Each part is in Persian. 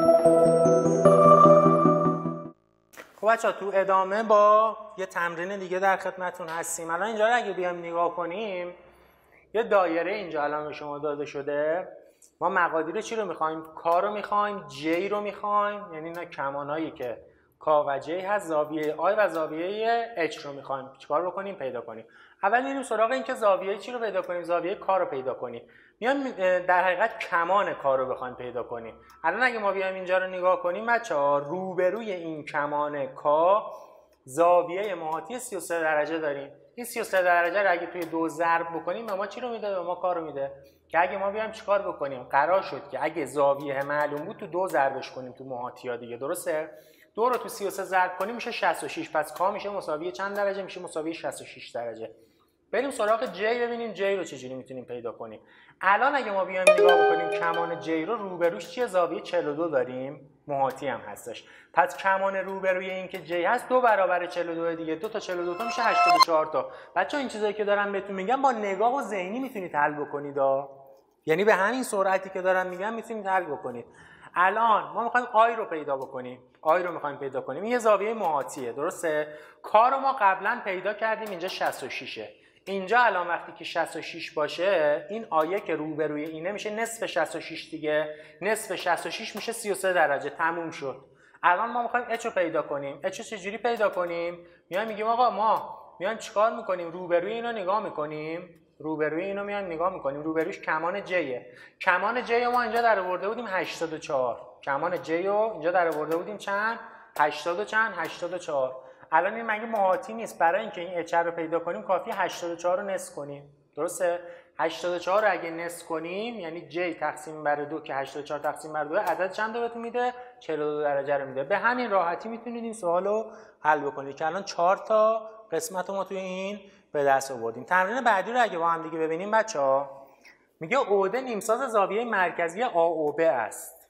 خب بچه‌ها تو ادامه با یه تمرین دیگه در خدمتتون هستیم. الان اینجا رو اگه بیایم نگاه کنیم، یه دایره اینجا الان به شما داده شده. ما مقادیر چی رو می‌خوایم؟ کا رو می‌خوایم، جی رو می‌خوایم، یعنی اینا کمانایی که کا و جی هست، زاویه آی و زاویه اچ رو می‌خوایم چیکار بکنیم؟ پیدا کنیم. اول میریم سراغ این که زاویه چی رو پیدا کنیم؟ زاویه کا رو پیدا کنیم. میایم در حقیقت کمان کا رو بخوایم پیدا کنیم. الان اگه ما بیایم اینجا رو نگاه کنیم بچه‌ها، روبروی این کمان کا زاویه محاطی 33 درجه داریم. این 33 درجه رو اگه توی 2 ضرب بکنیم به ما چی رو میده؟ به ما کا رو میده. که اگه ما بیایم چیکار بکنیم؟ قرار شد که اگه زاویه معلوم بود تو 2 ضربش کنیم تو محاطی ها دیگه، درسته؟ 2 رو تو 33 ضرب کنیم میشه 66. پس کا میشه مساوی چند درجه؟ میشه مساوی 66 درجه. بریم سراغ جی ببینیم جی رو چجوری میتونیم پیدا کنیم. الان اگه ما بیایم نگاه بکنیم کمان جی رو روبروش چیه؟ زاویه 42 داریم، محاطی هم هستش. پس کمان روبروی این که جی هست 2 برابر 42 دیگه، 2 تا 42 تا میشه 84 تا. بچه‌ها این چیزایی که دارم بهتون میگم با نگاه و ذهنی میتونید حل بکنید یعنی به همین سرعتی که دارم میگم میتونید حل بکنید. الان ما میخوایم آی رو پیدا بکنیم. آی رو میخوایم پیدا کنیم. این یه زاویه محاطیه، درسته؟ کا رو ما قبلا پیدا کردیم، اینجا 66ه. اینجا الان وقتی که 66 باشه، این آیه که روبروی اینه میشه نصف 66 دیگه. نصف 66 میشه 33 درجه. تموم شد. الان ما میخوایم اچ رو پیدا کنیم. اچ رو چجوری پیدا کنیم؟ میگیم آقا ما میایم چیکار میکنیم؟ روبروی اینو نگاه میکنیم. روبروی اینو میایم نگاه میکنیم. روبروش کمان جیه. کمان جی رو ما اینجا در آورده بودیم 84. کمان جی رو اینجا در آورده بودیم چند؟ 80 و چند؟ 84. الان این مگه محاطی نیست؟ برای اینکه این اچ رو پیدا کنیم کافی 84 رو نصف کنیم، درسته؟ 84 رو اگه نصف کنیم یعنی j تقسیم بر 2 که 84 تقسیم بر 2 عدد چند رو بهتون میده؟ 42 درجه رو میده. به همین راحتی میتونید این سوالو حل بکنید که الان 4 تا قسمت ما توی این به دست آوردیم. تمرین بعدی رو اگه با هم دیگه ببینیم بچه‌ها، میگه عقده نیمساز زاویه مرکزی AOB است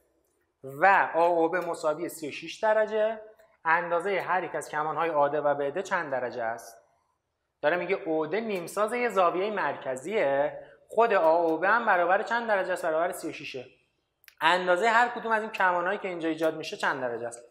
و AOB مساوی 36 درجه. اندازه هر یک از کمانهای AD و BD چند درجه است؟ داره میگه عقده نیمساز یه زاویه مرکزیه، خود AOB هم برابر چند درجه است؟ برابر 36. اندازه هر کدوم از این کمانهایی که اینجا ایجاد میشه چند درجه است؟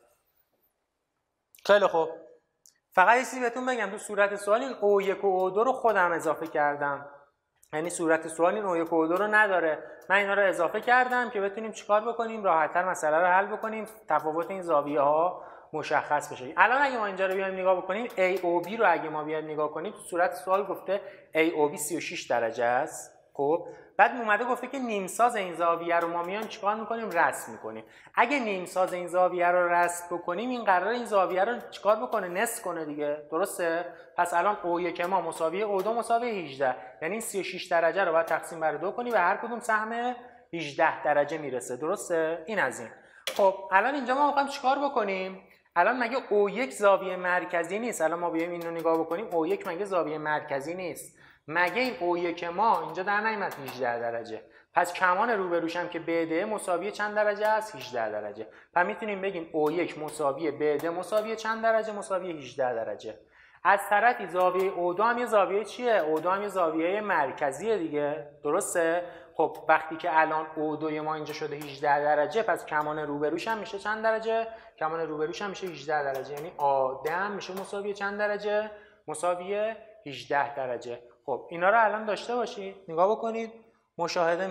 خیلی خوب. فقط یه چیزی بهتون بگم، تو صورت سوال این O1 و O2 رو خودم اضافه کردم. یعنی صورت سوال این O1 و O2 رو نداره. من اینا رو اضافه کردم که بتونیم چیکار بکنیم؟ راحت‌تر مسئله رو حل بکنیم، تفاوت این زاویه ها مشخص بشه. الان اگه ما اینجا رو بیایم نگاه بکنیم AOB رو اگه ما بیایم نگاه کنیم تو صورت سوال گفته AOB 36 درجه است. خب بعد اومده گفته که نیمساز این زاویه رو ما میایم چیکار میکنیم؟ رسم میکنیم. اگه نیمساز این زاویه رو رسم بکنیم این قراره این زاویه رو چیکار بکنه؟ نصف کنه دیگه، درسته؟ پس الان O1 ما مساوی O2 مساوی 18، یعنی این 36 درجه رو باید تقسیم بر 2 کنی و هر کدوم سهم 18 درجه میرسه، درسته؟ این از این. خب الان اینجا ما میخوایم چیکار بکنیم؟ الان مگه O1 زاویه مرکزی نیست؟ الان ما بیایم اینو نگاه بکنیم O1 مگه زاویه مرکزی نیست؟ مگه این O1 ما اینجا در نیامد 18 درجه؟ پس کمان روبروش هم که BD مساوی چند درجه است؟ 18 درجه. پس میتونیم بگیم O1 مساوی BD مساوی چند درجه؟ مساوی 18 درجه. از طرفی زاویه O2 هم یه زاویه چیه؟ O2 هم یه زاویه مرکزیه دیگه، درسته؟ خب وقتی که الان O2 ما اینجا شده 18 درجه، پس کمان روبروش هم میشه چند درجه؟ کمان روبروش هم میشه 18 درجه، یعنی AD هم میشه مساوی چند درجه؟ مساوی 18 درجه. خب اینا رو الان داشته باشید، نگاه بکنید، مشاهده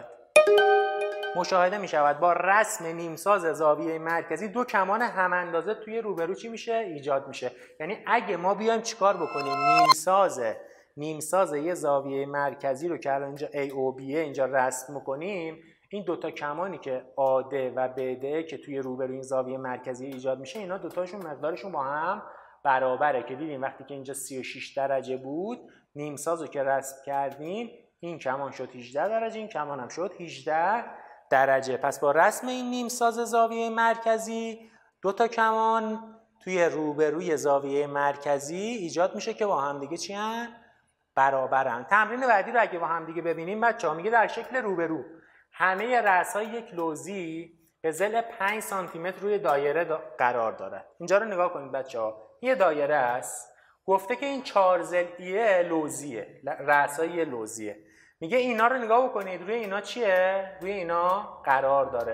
می شود با رسم نیمساز زاویه مرکزی دو کمان هم اندازه توی روبرو چی میشه؟ ایجاد میشه. یعنی اگه ما بیایم چیکار بکنیم؟ نیمساز یه زاویه مرکزی رو که الان اینجا AOB اینجا رسم میکنیم، این دوتا کمانی که AD و BD که توی روبرو این زاویه مرکزی ایجاد میشه، اینا دوتاشون مقدارشون با هم برابره که دیدیم وقتی که اینجا 36 درجه بود نیمساز رو که رسم کردیم این کمان شد 18 درجه، این کمان هم شد 18 درجه. پس با رسم این نیمساز زاویه مرکزی دو تا کمان توی روبروی زاویه مرکزی ایجاد میشه که با هم دیگه چی هن؟ برابرن. تمرین بعدی رو اگه با هم دیگه ببینیم بچه‌ها، میگه در شکل روبرو همه رأس‌های یک لوزی به ضلع 5 سانتی متر روی دایره قرار دارد. اینجا رو نگاه کنید بچه‌ها، یه دایره است، گفته که این 4 ضلعیه لوزیه، رأس‌های لوزیه. میگه اینا رو نگاه بکنید، روی اینا چیه؟ روی اینا قرار داره.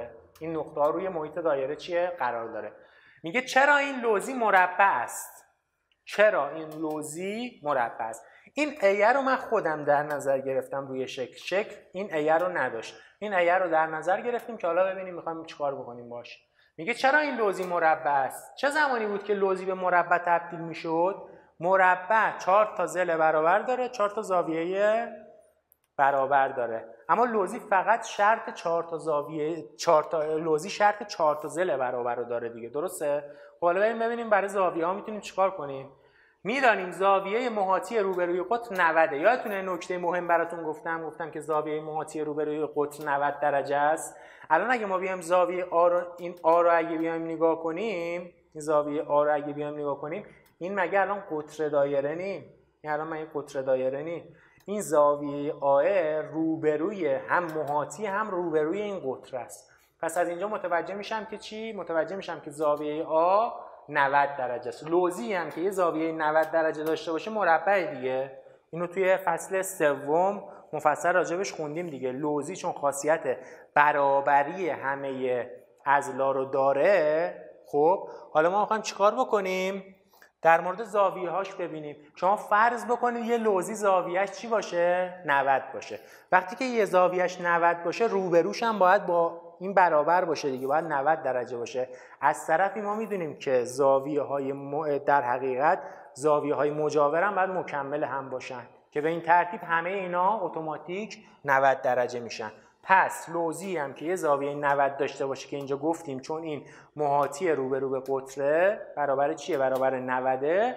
این نقطه ها روی محیط دایره چیه قرار داره. میگه چرا این لوزی مربع است؟ چرا این لوزی مربع است؟ این ایه رو من خودم در نظر گرفتم روی شکل این ایه رو نداشت. این ایه رو در نظر گرفتیم که حالا ببینیم میخوایم چیکار بکنیم باش. میگه چرا این لوزی مربع است؟ چه زمانی بود که لوزی به مربع تبدیل میشد؟ مربع 4 تا ضلع برابر داره، 4 تا زاویه برابر داره. اما لوزی فقط شرط 4 تا زاویه لوزی شرط 4 تا ضلع برابر رو داره دیگه، درسته؟ خب حالا بریم ببینیم برای زاویه ها میتونیم چیکار کنیم. میدانیم زاویه محاطی روبروی قطر 90. یادتونه نکته مهم براتون گفتم که زاویه محاطی روبروی قطر 90 درجه است. الان اگه ما بیایم زاویه آ رو این آ رو اگه بیایم نگاه کنیم، این زاویه آ رو اگه بیایم نگاه کنیم، این مگه الان قطر دایره نی؟ این الان مگه قطر دایره نی؟ این زاویه آ روبروی هم محاطی هم روبروی این قطر است. پس از اینجا متوجه میشم که چی؟ متوجه میشم که زاویه آ 90 درجه است. لوزی هم که یه زاویه 90 درجه داشته باشه مربع دیگه. اینو توی فصل سوم مفصل راجبش خوندیم دیگه. لوزی چون خاصیت برابری همه اضلاع رو داره. خب حالا ما میخوایم چیکار بکنیم؟ در مورد زاویه هاش ببینیم. شما فرض بکنید یه لوزی زاویهش چی باشه؟ 90 باشه. وقتی که یه زاویهش 90 باشه روبروش هم باید با این برابر باشه دیگه، باید 90 درجه باشه. از طرفی ما میدونیم که زاویه های در حقیقت زاویه های مجاور هم باید مکمل هم باشن که به این ترتیب همه اینا اتوماتیک 90 درجه میشن. پس لوزی هم که یه زاویه 90 داشته باشه که اینجا گفتیم چون این محاطی روبرو به قطره برابر چیه؟ برابر 90.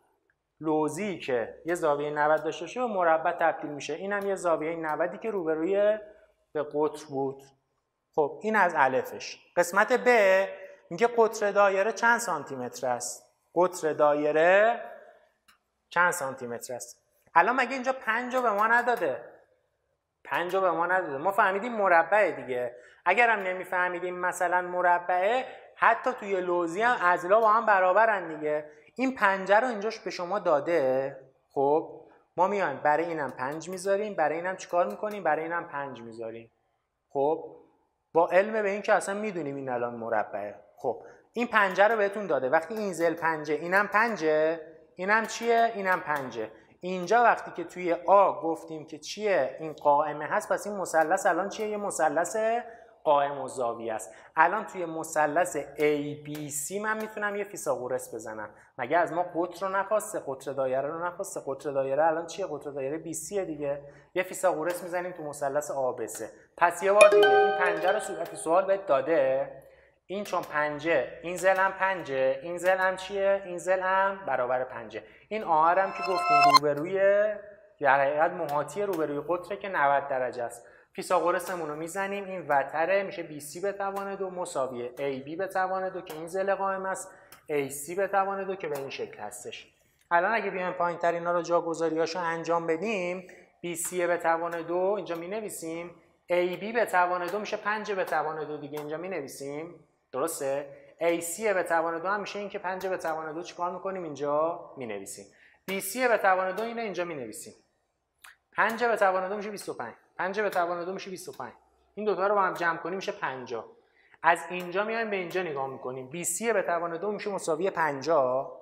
لوزی که یه زاویه 90 داشته باشه به مربع تبدیل میشه. این هم یه زاویه 90 که روبروی به قطر بود. خب این از الفش. قسمت ب میگه قطر دایره چند سانتی متر است؟ قطر دایره چند سانتی متر است؟ الان مگه اینجا 5 به ما نداده؟ 5 به ما نداده. ما فهمیدیم مربعه دیگه. اگرم نمیفهمیدیم مثلا مربعه، حتی توی لوزی هم اضلاع با هم برابرن دیگه. این 5 رو اینجاش به شما داده. خب ما میایم برای اینم 5 میذاریم، برای اینم چیکار میکنیم؟ برای اینم 5 میذاریم. خب با علم به این که اصلا میدونیم این الان مربعه. خب این 5 رو بهتون داده. وقتی این ضلع 5، اینم 5، اینم چیه؟ اینم 5. اینجا وقتی که توی آ گفتیم که چیه؟ این قائمه هست، پس این مثلث الان چیه؟ یه مثلث قائم الزاویه است. الان توی مثلث ABC من میتونم یه فیثاغورس بزنم. مگه از ما قطر رو نخواسته؟ قطر دایره رو نخواسته؟ قطر دایره الان چیه؟ قطر دایره BC دیگه. یه فیثاغورس میزنیم تو مثلث ABC. پس یه بار دیگه این 5 رو صورت سوال بهت داده. این چون 5، این ضلع هم 5، این ضلع هم چیه؟ این ضلع هم برابر 5. این آهر هم که گفتیم روبروی در حقیقت محاطی روبروی قطره که 90 درجه است. فیثاغورسمون رو میزنیم. این وتره میشه BC به توان 2 مساوی AB به توان 2 که این ضلع قائم است، AC به توان 2 که به این شکل هستش. الان اگه بیایم پایین‌تر اینا رو جاگذاریاشو انجام بدیم، BC به توان 2 اینجا مینویسیم، AB به توان 2 میشه 5 به توان 2 دیگه اینجا مینویسیم. درسته؟ AC به توان 2 هم میشه این که 5 به توان 2 چیکار میکنیم؟ اینجا مینویسیم. BC به توان 2 اینجا مینویسیم. 5 به توان 2 میشه 25. 5 به توان 2 میشه 25. این دوتا رو با هم جمع کنیم میشه 50. از اینجا میایم به اینجا نگاه میکنیم. BC به توان 2 میشه مساوی 50.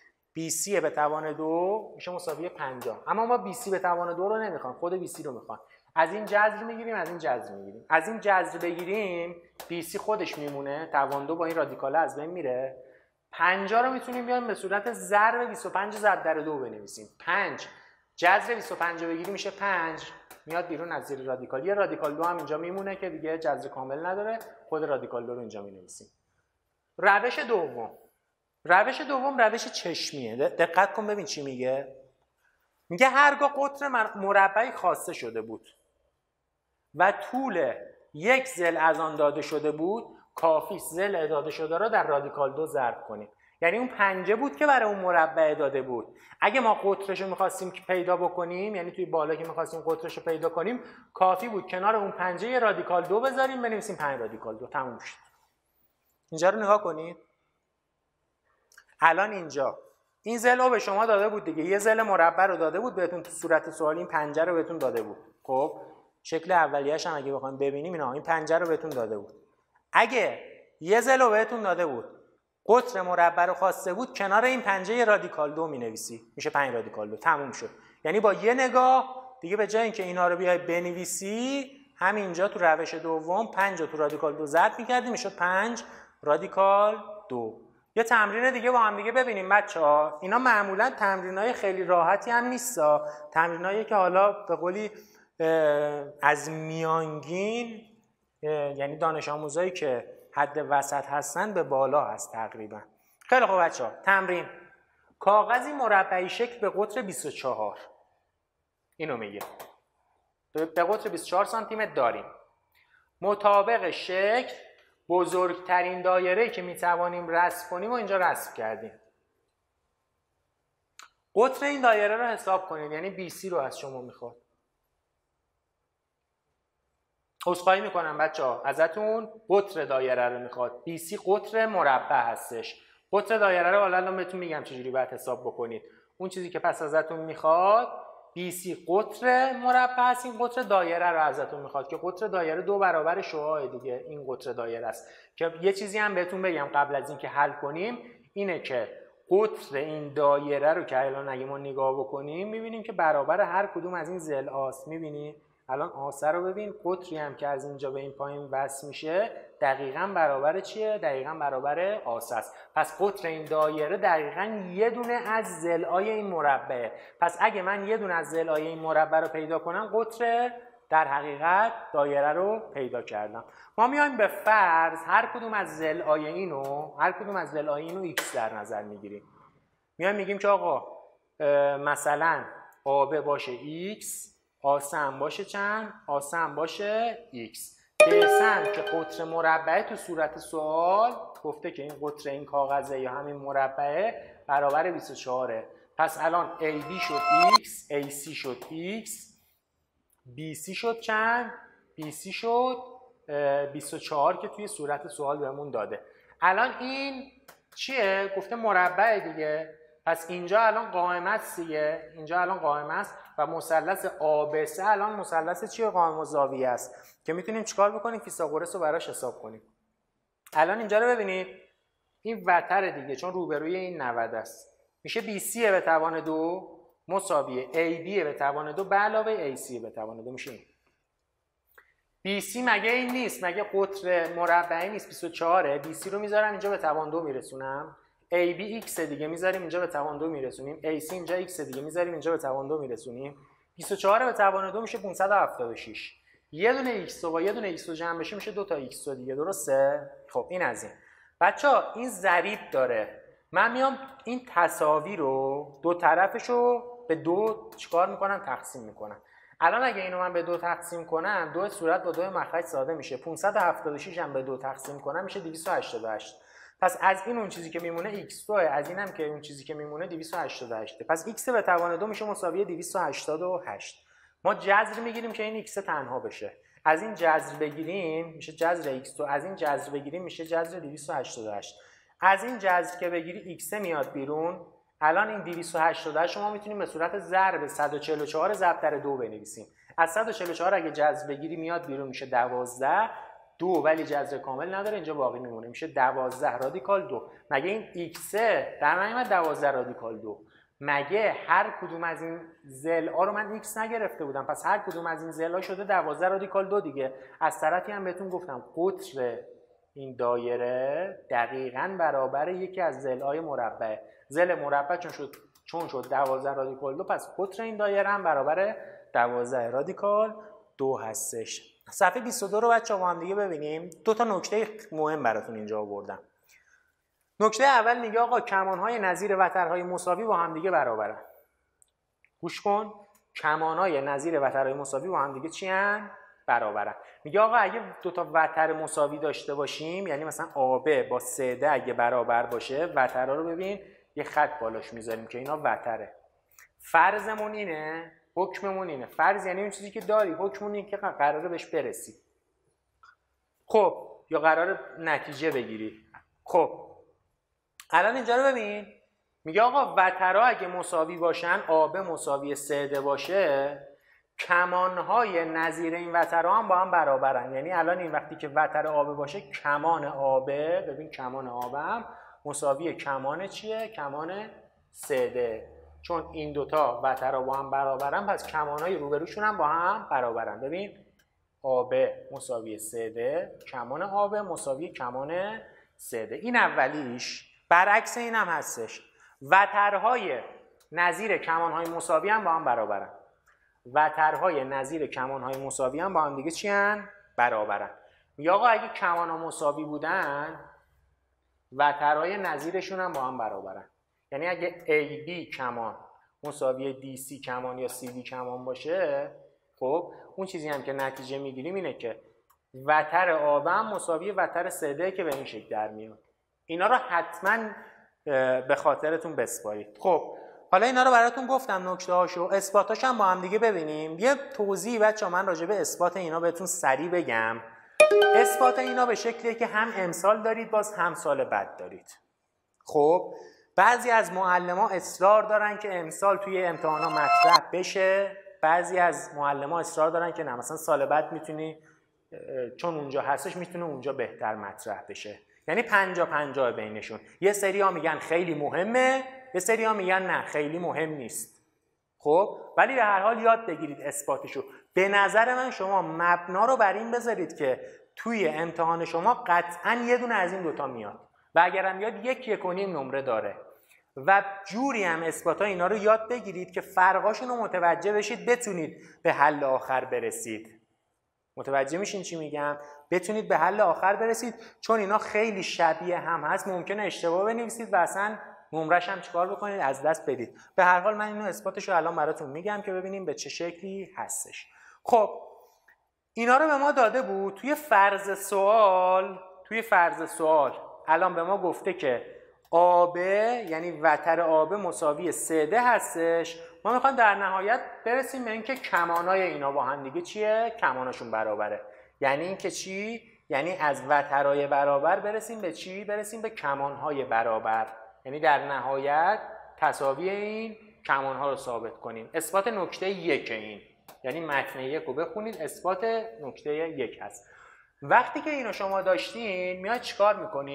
BC به توان 2 میشه مساوی 50. اما ما BC به توان 2 رو نمیخوایم، خود BC رو میخوایم. از این جذر میگیریم، از این جذر میگیریم. از این جذر بگیریم BC خودش میمونه، توان 2 با این رادیکال از بین میره. 50 رو میتونیم بیایم به صورت ضرب 25 ضرب در 2 بنویسیم. 5 جذر 25 بگیریم میشه 5 میاد بیرون از زیر رادیکال. یه رادیکال 2 هم اینجا میمونه که دیگه جذر کامل نداره، خود رادیکال 2 رو اینجا مینویسیم. روش دوم روش چشمیه. دقت کن ببین چی میگه. میگه هرگاه قطر مربعی خواسته شده بود و طول یک ضلع از آن داده شده بود، کافی ضلع داده شده را در رادیکال 2 ضرب کنیم. یعنی اون 5 بود که برای اون مربع داده بود. اگه ما قطرش رو می‌خواستیم که پیدا بکنیم، یعنی توی بالا که می‌خواستیم قطرش رو پیدا کنیم، کافی بود کنار اون 5 یه رادیکال 2 بذاریم، بنویسیم 5 رادیکال 2. تموم شد. اینجا رو نگاه کنید. الان اینجا این ضلع رو به شما داده بود دیگه. یه ضلع مربع رو داده بود بهتون تو صورت سوال، این 5 رو بهتون داده بود. خب شکل اولیه‌اش هم اگه بخوایم ببینیم اینا این 5 رو بهتون داده بود. اگه یه زلو بهتون داده بود قطر مربع رو خواسته بود، کنار این پنجه رادیکال 2 مینویسی، میشه 5 رادیکال 2. تموم شد. یعنی با یه نگاه دیگه به جای اینکه اینا رو بیای بنویسی، همینجا تو روش دوم 5 رو تو رادیکال 2 ضرب می‌کردی، میشد 5 رادیکال 2. یه تمرین دیگه با هم دیگه ببینیم بچه‌ها. اینا معمولا تمرینای خیلی راحتی هم نیستا، تمرینایی که حالا به قولی از میانگین، یعنی دانش آموزایی که حد وسط هستن به بالا هست تقریبا. خیلی خوب بچه‌ها، تمرین. کاغذی مربعی شکل به قطر 24، اینو میگه به قطر 24 سانتی متر داریم. مطابق شکل بزرگترین دایره‌ای که میتوانیم رسم کنیم و اینجا رسم کردیم. قطر این دایره رو حساب کنید، یعنی BC رو از شما میخواد. عذرخواهی میکنم بچه‌ها ازتون، قطر دایره رو میخواد. BC قطر مربع هستش. قطر دایره رو الان بهتون میگم چجوری باید حساب بکنید. اون چیزی که پس ازتون میخواد BC قطر مربع است، این قطر دایره رو ازتون میخواد که قطر دایره 2 برابر شعاع دیگه، این قطر دایره است. که یه چیزی هم بهتون بگم قبل از اینکه حل کنیم، اینه که قطر این دایره رو که الان اگه ما نگاه بکنیم میبینیم که برابر هر کدوم از این ضلعاست. میبینی الان آسه رو ببین، قطری هم که از اینجا به این پایین وصل میشه دقیقاً برابر چیه؟ دقیقاً برابر آسه است. پس قطر این دایره دقیقاً یه دونه از ضلعای این مربعه. پس اگه من یه دونه از ضلعای این مربع رو پیدا کنم، قطر در حقیقت دایره رو پیدا کردم. ما میایم به فرض هر کدوم از ضلعای اینو x در نظر میگیریم. میایم میگیم که آقا مثلا AB باشه x، آسه هم باشه چند؟ آسه هم باشه x. بسم که قطر مربعه تو صورت سوال گفته که این قطر این کاغذه یا همین مربعه برابر 24. پس الان AB شد x، AC شد x، BC شد چند؟ BC شد 24 که توی صورت سوال بهمون داده. الان این چیه؟ گفته مربع دیگه. پس اینجا الان قائمه است دیگه، اینجا الان قائمه است و مثلث ABC الان مثلث چیه؟ قائم و زاویه است که میتونیم چیکار بکنیم؟ فیثاغورس رو براش حساب کنیم. الان اینجا رو ببینید، این وتر دیگه چون روبروی این 90 است، میشه BC به توان 2 مساویه AB به توان 2 به علاوه AC به توان 2 میشه این. BC مگه این نیست؟ مگه قطر مربعی نیست 24؟ BC رو میذارم اینجا به توان 2 میرسونم. AB x دیگه میذاریم اینجا به توان 2 میرسونیم. AC اینجا x دیگه میذاریم اینجا به توان 2 میرسونیم. 24 به توان 2 میشه 576. یه دونه x و با یه دونه x رو جمع بشه میشه 2 تا x دیگه، درسته؟ خب این از این. بچه‌ها این ضریب داره. من میام این تساوی رو دو طرفشو به 2 چیکار میکنم؟ تقسیم میکنم. الان اگه اینو من به 2 تقسیم کنم، 2 صورت با 2 مخرج ساده میشه. 576 هم به 2 تقسیم کنم میشه 288. پس از این اون چیزی که میمونه x2، از اینم که اون چیزی که میمونه 288. پس x به توان 2 میشه مساوی 288. ما جذر میگیریم که این x تنها بشه. از این جذر بگیریم میشه جذر x2، از این جذر بگیریم میشه جذر 288. از این جذر که بگیری x میاد بیرون. الان این 288 شما میتونیم به صورت ضرب 144 ضرب در 2 بنویسیم. از 144 اگه جذر بگیری میاد بیرون میشه 12. 2 ولی جذر کامل نداره، اینجا باقی میمونه، میشه 12 رادیکال 2. مگه این x در نمیاد 12 رادیکال 2؟ مگه هر کدوم از این ضلعا رو من x نگرفته بودم؟ پس هر کدوم از این ضلعا شده 12 رادیکال 2 دیگه. از طرفی هم بهتون گفتم قطر این دایره دقیقاً برابر یکی از ضلعای مربع. ضلع مربع چون شد 12 رادیکال 2، پس قطر این دایره هم برابر 12 رادیکال 2 هستش. صفحه 22 رو بچه‌ها با هم دیگه ببینیم. دو تا نکته مهم براتون اینجا آوردم. نکته اول میگه آقا کمانهای نظیر وترهای مساوی با هم دیگه برابرن. گوش کن، کمانهای نظیر وترهای مساوی با هم دیگه چی ان؟ برابرن. میگه آقا اگه دو تا وتر مساوی داشته باشیم، یعنی مثلا AB با CD اگه برابر باشه، وترها رو ببین یه خط بالاش میذاریم که اینا وتره. فرضمون اینه، حکممون اینه. فرض یعنی اون چیزی که داری، حکممون اینه که قراره بهش برسی. خب یا قراره نتیجه بگیری. خب الان اینجا رو ببین، میگه آقا وترها اگه مساوی باشن، AB مساوی CD باشه، کمانهای نظیر این وترها هم با هم برابرن. یعنی الان این وقتی که وتر آبه باشه، کمان آبه، ببین کمان آبه هم مساوی کمان چیه؟ کمان سده. چون این دوتا وترها با هم برابرن، پس کمانهای روبروشون هم با هم برابرن. ببین آبه مساوی سده، کمان آبه مساوی کمان سده. این اولیش. برعکس این هم هستش، وترهای نظیر کمانهای مساوی هم با هم برابرن. وترهای نظیر کمانهای مساوی هم با هم دیگه چی هن؟ برابرن. یا آقا اگه کمانها مساوی بودن، وترهای نظیرشون هم با هم برابرن. یعنی اگه AB کمان مساوی DC کمان یا CD کمان باشه، خب اون چیزی هم که نتیجه میگیریم اینه که وتر آب هم مساوی وتر سده که به این شکل در میاد. اینا رو حتما به خاطرتون بسپارید. خب حالا اینا رو براتون گفتم، نکته هاشو، اثباتاش هم با هم دیگه ببینیم. یه توضیح بچه‌ها من راجع به اثبات اینا بهتون سریع بگم. اثبات اینا به شکلیه که هم امسال دارید، باز هم سال بعد دارید. خب بعضی از معلما اصرار دارن که امسال توی امتحانا مطرح بشه، بعضی از معلما اصرار دارن که نه، مثلا سال بعد میتونی، چون اونجا هستش میتونه اونجا بهتر مطرح بشه. یعنی 50-50 بینشون. یه سری ها میگن خیلی مهمه، یه سری ها میگن نه خیلی مهم نیست. خب ولی به هر حال یاد بگیرید اثباتشو. به نظر من شما مبنا رو بر این بذارید که توی امتحان شما قطعا یه دونه از این دوتا میاد و اگرم میاد 1.1 نمره داره. و جوری هم اثباتا اینا رو یاد بگیرید که فرقاشون رو متوجه بشید، بتونید به حل آخر برسید. متوجه میشین چی میگم؟ بتونید به حل آخر برسید، چون اینا خیلی شبیه هم هست. ممکنه اشتباه بنویسید و اصلا نمرش هم چیکار بکنید، از دست بدید. به هر حال من اینو اثباتش رو الان براتون میگم که ببینیم به چه شکلی هستش. خب اینا رو به ما داده بود توی فرض سوال. الان به ما گفته که آبه، یعنی وتر آبه مساوی سده هستش. ما میخوایم در نهایت برسیم به اینکه کمانای اینا با هم دیگه چیه؟ کماناشون برابره. یعنی اینکه چی؟ یعنی از وترای برابر برسیم به چی؟ برسیم به کمانهای برابر. یعنی در نهایت تساوی این کمانها رو ثابت کنیم. اثبات نکته 1 این. یعنی متن 1 رو بخونید، اثبات نکته 1 هست. وقتی که اینو شما داشتین، میاد چیکار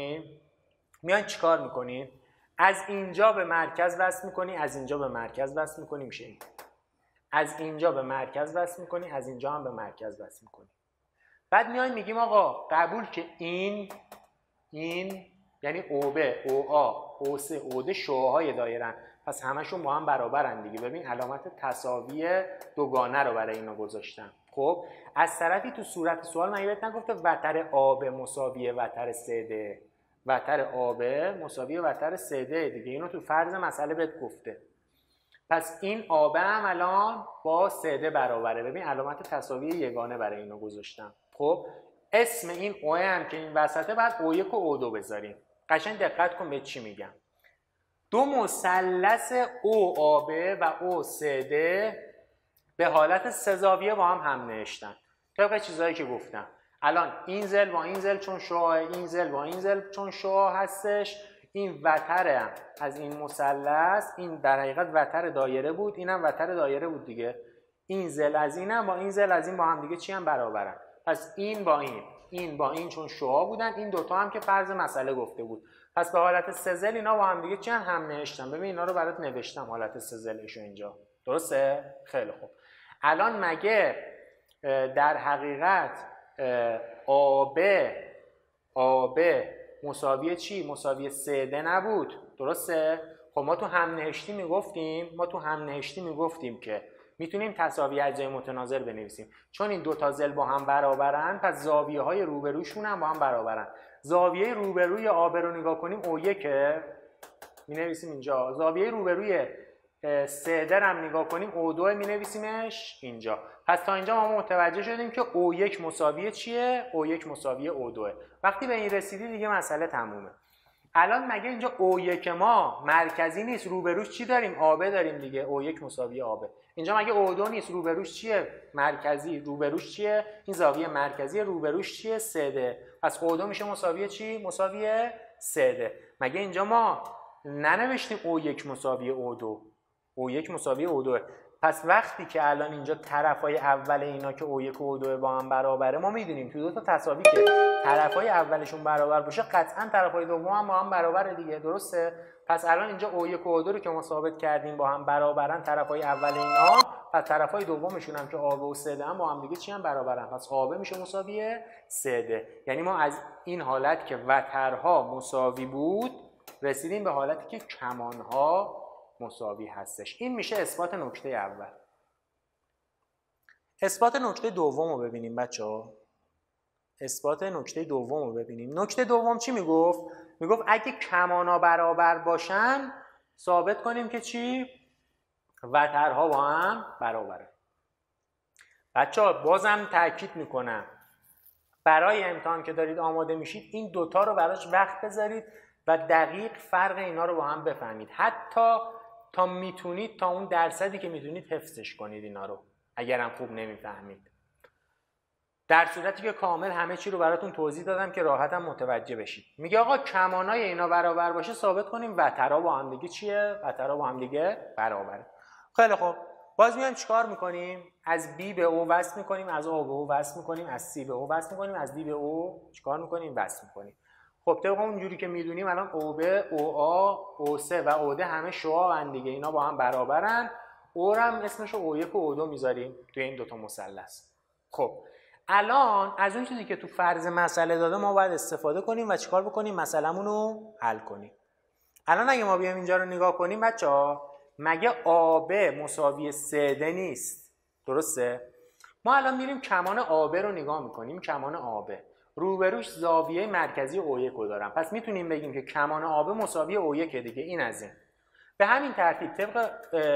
میکنین؟ از اینجا به مرکز وصل میکنی، از اینجا به مرکز وصل میکنی، میشه این. از اینجا به مرکز وصل میکنی، از اینجا هم به مرکز وصل میکنی. بعد میایم میگیم آقا قبول که این یعنی OB، OA، OC، OD شعاعهای دایره‌ن، پس همشون با هم برابرن دیگه. ببین علامت تساوی دوگانه رو برای اینا گذاشتم. خب از طرفی تو صورت سوال من بهت نگفته وتر آب مساوی وتر سده، وتر آبه مساوی وتر سده دیگه. اینو تو فرض مسئله بهت گفته. پس این آبه هم الان با سده برابره. ببین علامت تساوی یگانه برای اینو گذاشتم. خب اسم این او هم که این وسطه بعد O1 و O2 بذاریم. قشنگ دقت کن به چی میگم. دو مثلث او آبه و او سده به حالت سه‌زاویه با هم نوشتن. طبق چیزایی که گفتم. الان این ضلع با این ضلع چون شعاع، این ضلع با این ضلع چون شعاع هستش، این وتر از این مثلث، این در حقیقت وتر دایره بود، اینم وتر دایره بود دیگه. این ضلع از اینم با این ضلع از این با هم دیگه چی هم برابرن. پس این با این چون شعاع بودن، این دوتا هم که فرض مسئله گفته بود. پس به حالت سه ضلع اینا با هم دیگه چی هم نوشتم. ببین اینا رو برات نوشتم حالت سه ضلعشو اینجا. درسته؟ خیلی خوب. الان مگه در حقیقت آبه مساوی چی؟ مساوی سده نبود. درسته؟ خب ما تو هم نهشتی میگفتیم که میتونیم تساوی اجزای متناظر بنویسیم. چون این دو تا ضلع با هم برابرن، پس زاویه های روبروشون هم با هم برابرن. زاویه روبروی آب رو نگاه کنیم O1 می نویسیم اینجا. زاویه روبروی سده هم نگاه کنیم O2 می نویسیمش اینجا. پس تا اینجا ما متوجه شدیم که O1 مساوی چیه؟ O1 مساوی O2. وقتی به این رسیدی دیگه مسئله تمومه. الان مگه اینجا O1 ما مرکزی نیست، روبروش چی داریم؟ آبه داریم دیگه. O1 مساوی آبه. اینجا مگه O2 نیست، روبروش چیه؟ مرکزی. روبروش چیه؟ این زاویه مرکزی، روبروش چیه؟ سده. پس O2 میشه مساوی چی؟ مساوی سده. مگه اینجا ما ننوشتیم O1 مساوی O2؟ O1 مساوی O2. پس وقتی که الان اینجا طرفای اول اینا که O1 و O2 با هم برابره، ما میدونیم تو دو تا تساوی که طرفای اولشون برابر باشه قطعا طرفای دوم هم با هم برابره دیگه، درسته؟ پس الان اینجا O1 و O2 رو که ما ثابت کردیم با هم برابرن طرفای اول اینا، پس طرفای دومشون هم که AB و CD هم با هم دیگه چی هم برابرن، پس AB میشه مساوی CD. یعنی ما از این حالت که وترها مساوی بود رسیدیم به حالتی که کمانها مساوی هستش. این میشه اثبات نکته اول. اثبات نکته دوم رو ببینیم بچه‌ها. اثبات نکته دوم رو ببینیم. نکته دوم چی میگفت؟ میگفت اگه کمانا برابر باشن ثابت کنیم که چی؟ وترها با هم برابره. بچه‌ها بازم تاکید میکنم برای امتحان که دارید آماده میشید این دوتا رو براش وقت بذارید و دقیق فرق اینا رو با هم بفهمید. حتی تا میتونید تا اون درصدی که میتونید حفظش کنید اینا رو، اگرم خوب نمیفهمید. در صورتی که کامل همه چی رو براتون توضیح دادم که راحتم متوجه بشید. میگه آقا کمانای اینا برابر باشه ثابت کنیم وترها با هم دیگه چیه؟ وترها با هم دیگه برابره. خیلی خب باز میایم چیکار میکنیم؟ از B به O وصل میکنیم، از O به O وصل میکنیم، از C به O وصل میکنیم، از D به O چیکار میکنیم؟ وصل میکنیم. خب طبق اونجوری که میدونیم الان OB، OA، OC و OD همه شعاعن دیگه، اینا با هم برابرن. O هم اسمش رو O1 و O2 میذاریم توی این دوتا مثلث. خب الان از اون چیزی که تو فرض مسئله داده ما باید استفاده کنیم و چیکار بکنیم؟ مسئله‌مون رو حل کنیم. الان اگه ما بیایم اینجا رو نگاه کنیم بچه‌ها، مگه AB مساوی CD نیست؟ درسته؟ ما الان میریم کمان AB رو نگاه میکنیم. کمان AB روبروش زاویه مرکزی O1 رو دارم، پس میتونیم بگیم که کمان AB مساوی O1 دیگه. این از این. به همین ترتیب طبق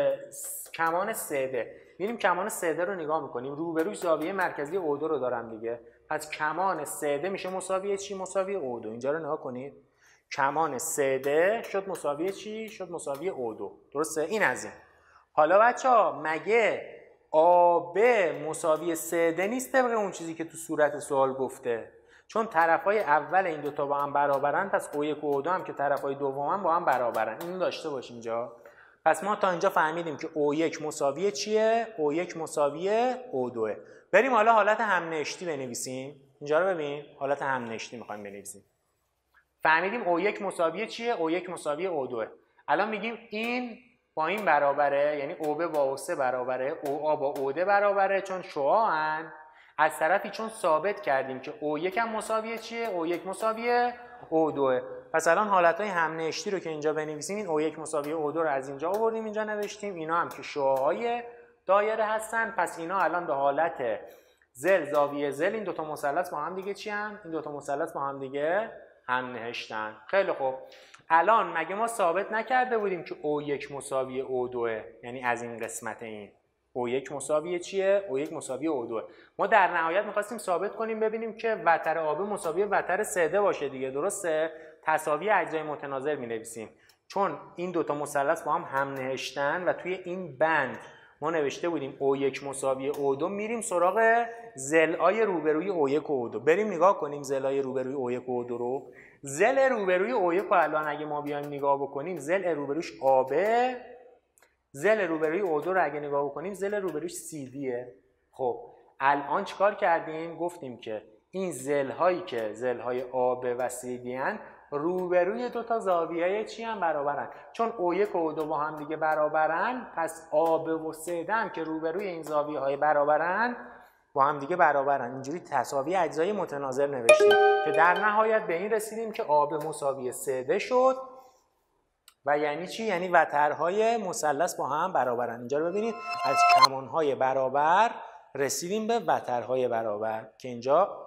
کمان CD میریم کمان CD رو نگاه میکنیم، روبروش زاویه مرکزی O2 رو دارم دیگه، پس کمان CD میشه مساوی چی؟ مساوی O2. اینجا رو نگاه کنید، کمان CD شد مساوی چی؟ شد مساوی O2. درسته؟ این از این. حالا بچه‌ها مگه AB مساوی CD نیست طبق اون چیزی که تو صورت سوال گفته؟ چون طرفای اول این دوتا با هم برابرن، پس O1 و O2 هم که طرفای دوم با هم برابرن. اینو داشته باشیم اینجا. پس ما تا اینجا فهمیدیم که O1 مساوی چیه؟ O1 مساوی O2. بریم حالا حالت همنشتی بنویسیم. اینجا رو ببین، حالت همنشتی میخوایم بنویسیم. فهمیدیم O1 مساوی چیه؟ O1 مساوی O2. الان میگیم این با این برابره، یعنی OB با OC برابره، OA با OD برابره چون شعاعن. از طرفی چون ثابت کردیم که O1 هم مساوی چیه؟ O1 مساوی O2. پس الان حالتهای همنشتی رو که اینجا بنویسیم، این O1 مساوی O2 رو از اینجا آوردیم اینجا نوشتیم. اینا هم که شعاعهای دایره هستن، پس اینا الان به حالت زل زاویه زل این دوتا مثلث با هم دیگه چی هم؟ این دوتا مثلث با هم دیگه هم نهشتن. خیلی خوب. الان مگه ما ثابت نکرده بودیم که O1 مساوی O2؟ یعنی از این قسمت این O1 مساوی چیه؟ O1 مساوی O2. ما در نهایت می‌خواستیم ثابت کنیم ببینیم که وتر AB مساوی وتر CD باشه دیگه، درسته؟ تساوی اجزای متناظر می‌نویسیم. چون این دوتا مثلث با هم نهشتن و توی این بند ما نوشته بودیم O1 مساوی O2، میریم سراغ ضلعای روبروی O1 و O2. بریم نگاه کنیم ضلعای روبروی O1 و O2 رو. ضلع روبروی O1 رو الان اگه ما بیایم نگاه بکنیم، ضلع روبروش AB، ضلع روبروی O2 رو اگه نگاه بکنیم ضلع روبروش CDه. خب الان چیکار کردیم؟ گفتیم که این ضلع‌هایی که ضلع‌های AB و CD ان روبروی دو تا زاویه چی هم برابرن. چون O1 و O2 با هم دیگه برابرن، پس AB و CD هم که روبروی این زاویه‌های برابرن با هم دیگه برابرن. اینجوری تساوی اجزای متناظر نوشتیم که در نهایت به این رسیدیم که AB مساوی CD شد. و یعنی چی؟ یعنی وترهای مثلث با هم برابرن. اینجا رو ببینید، از کمانهای برابر رسیدیم به وترهای برابر که اینجا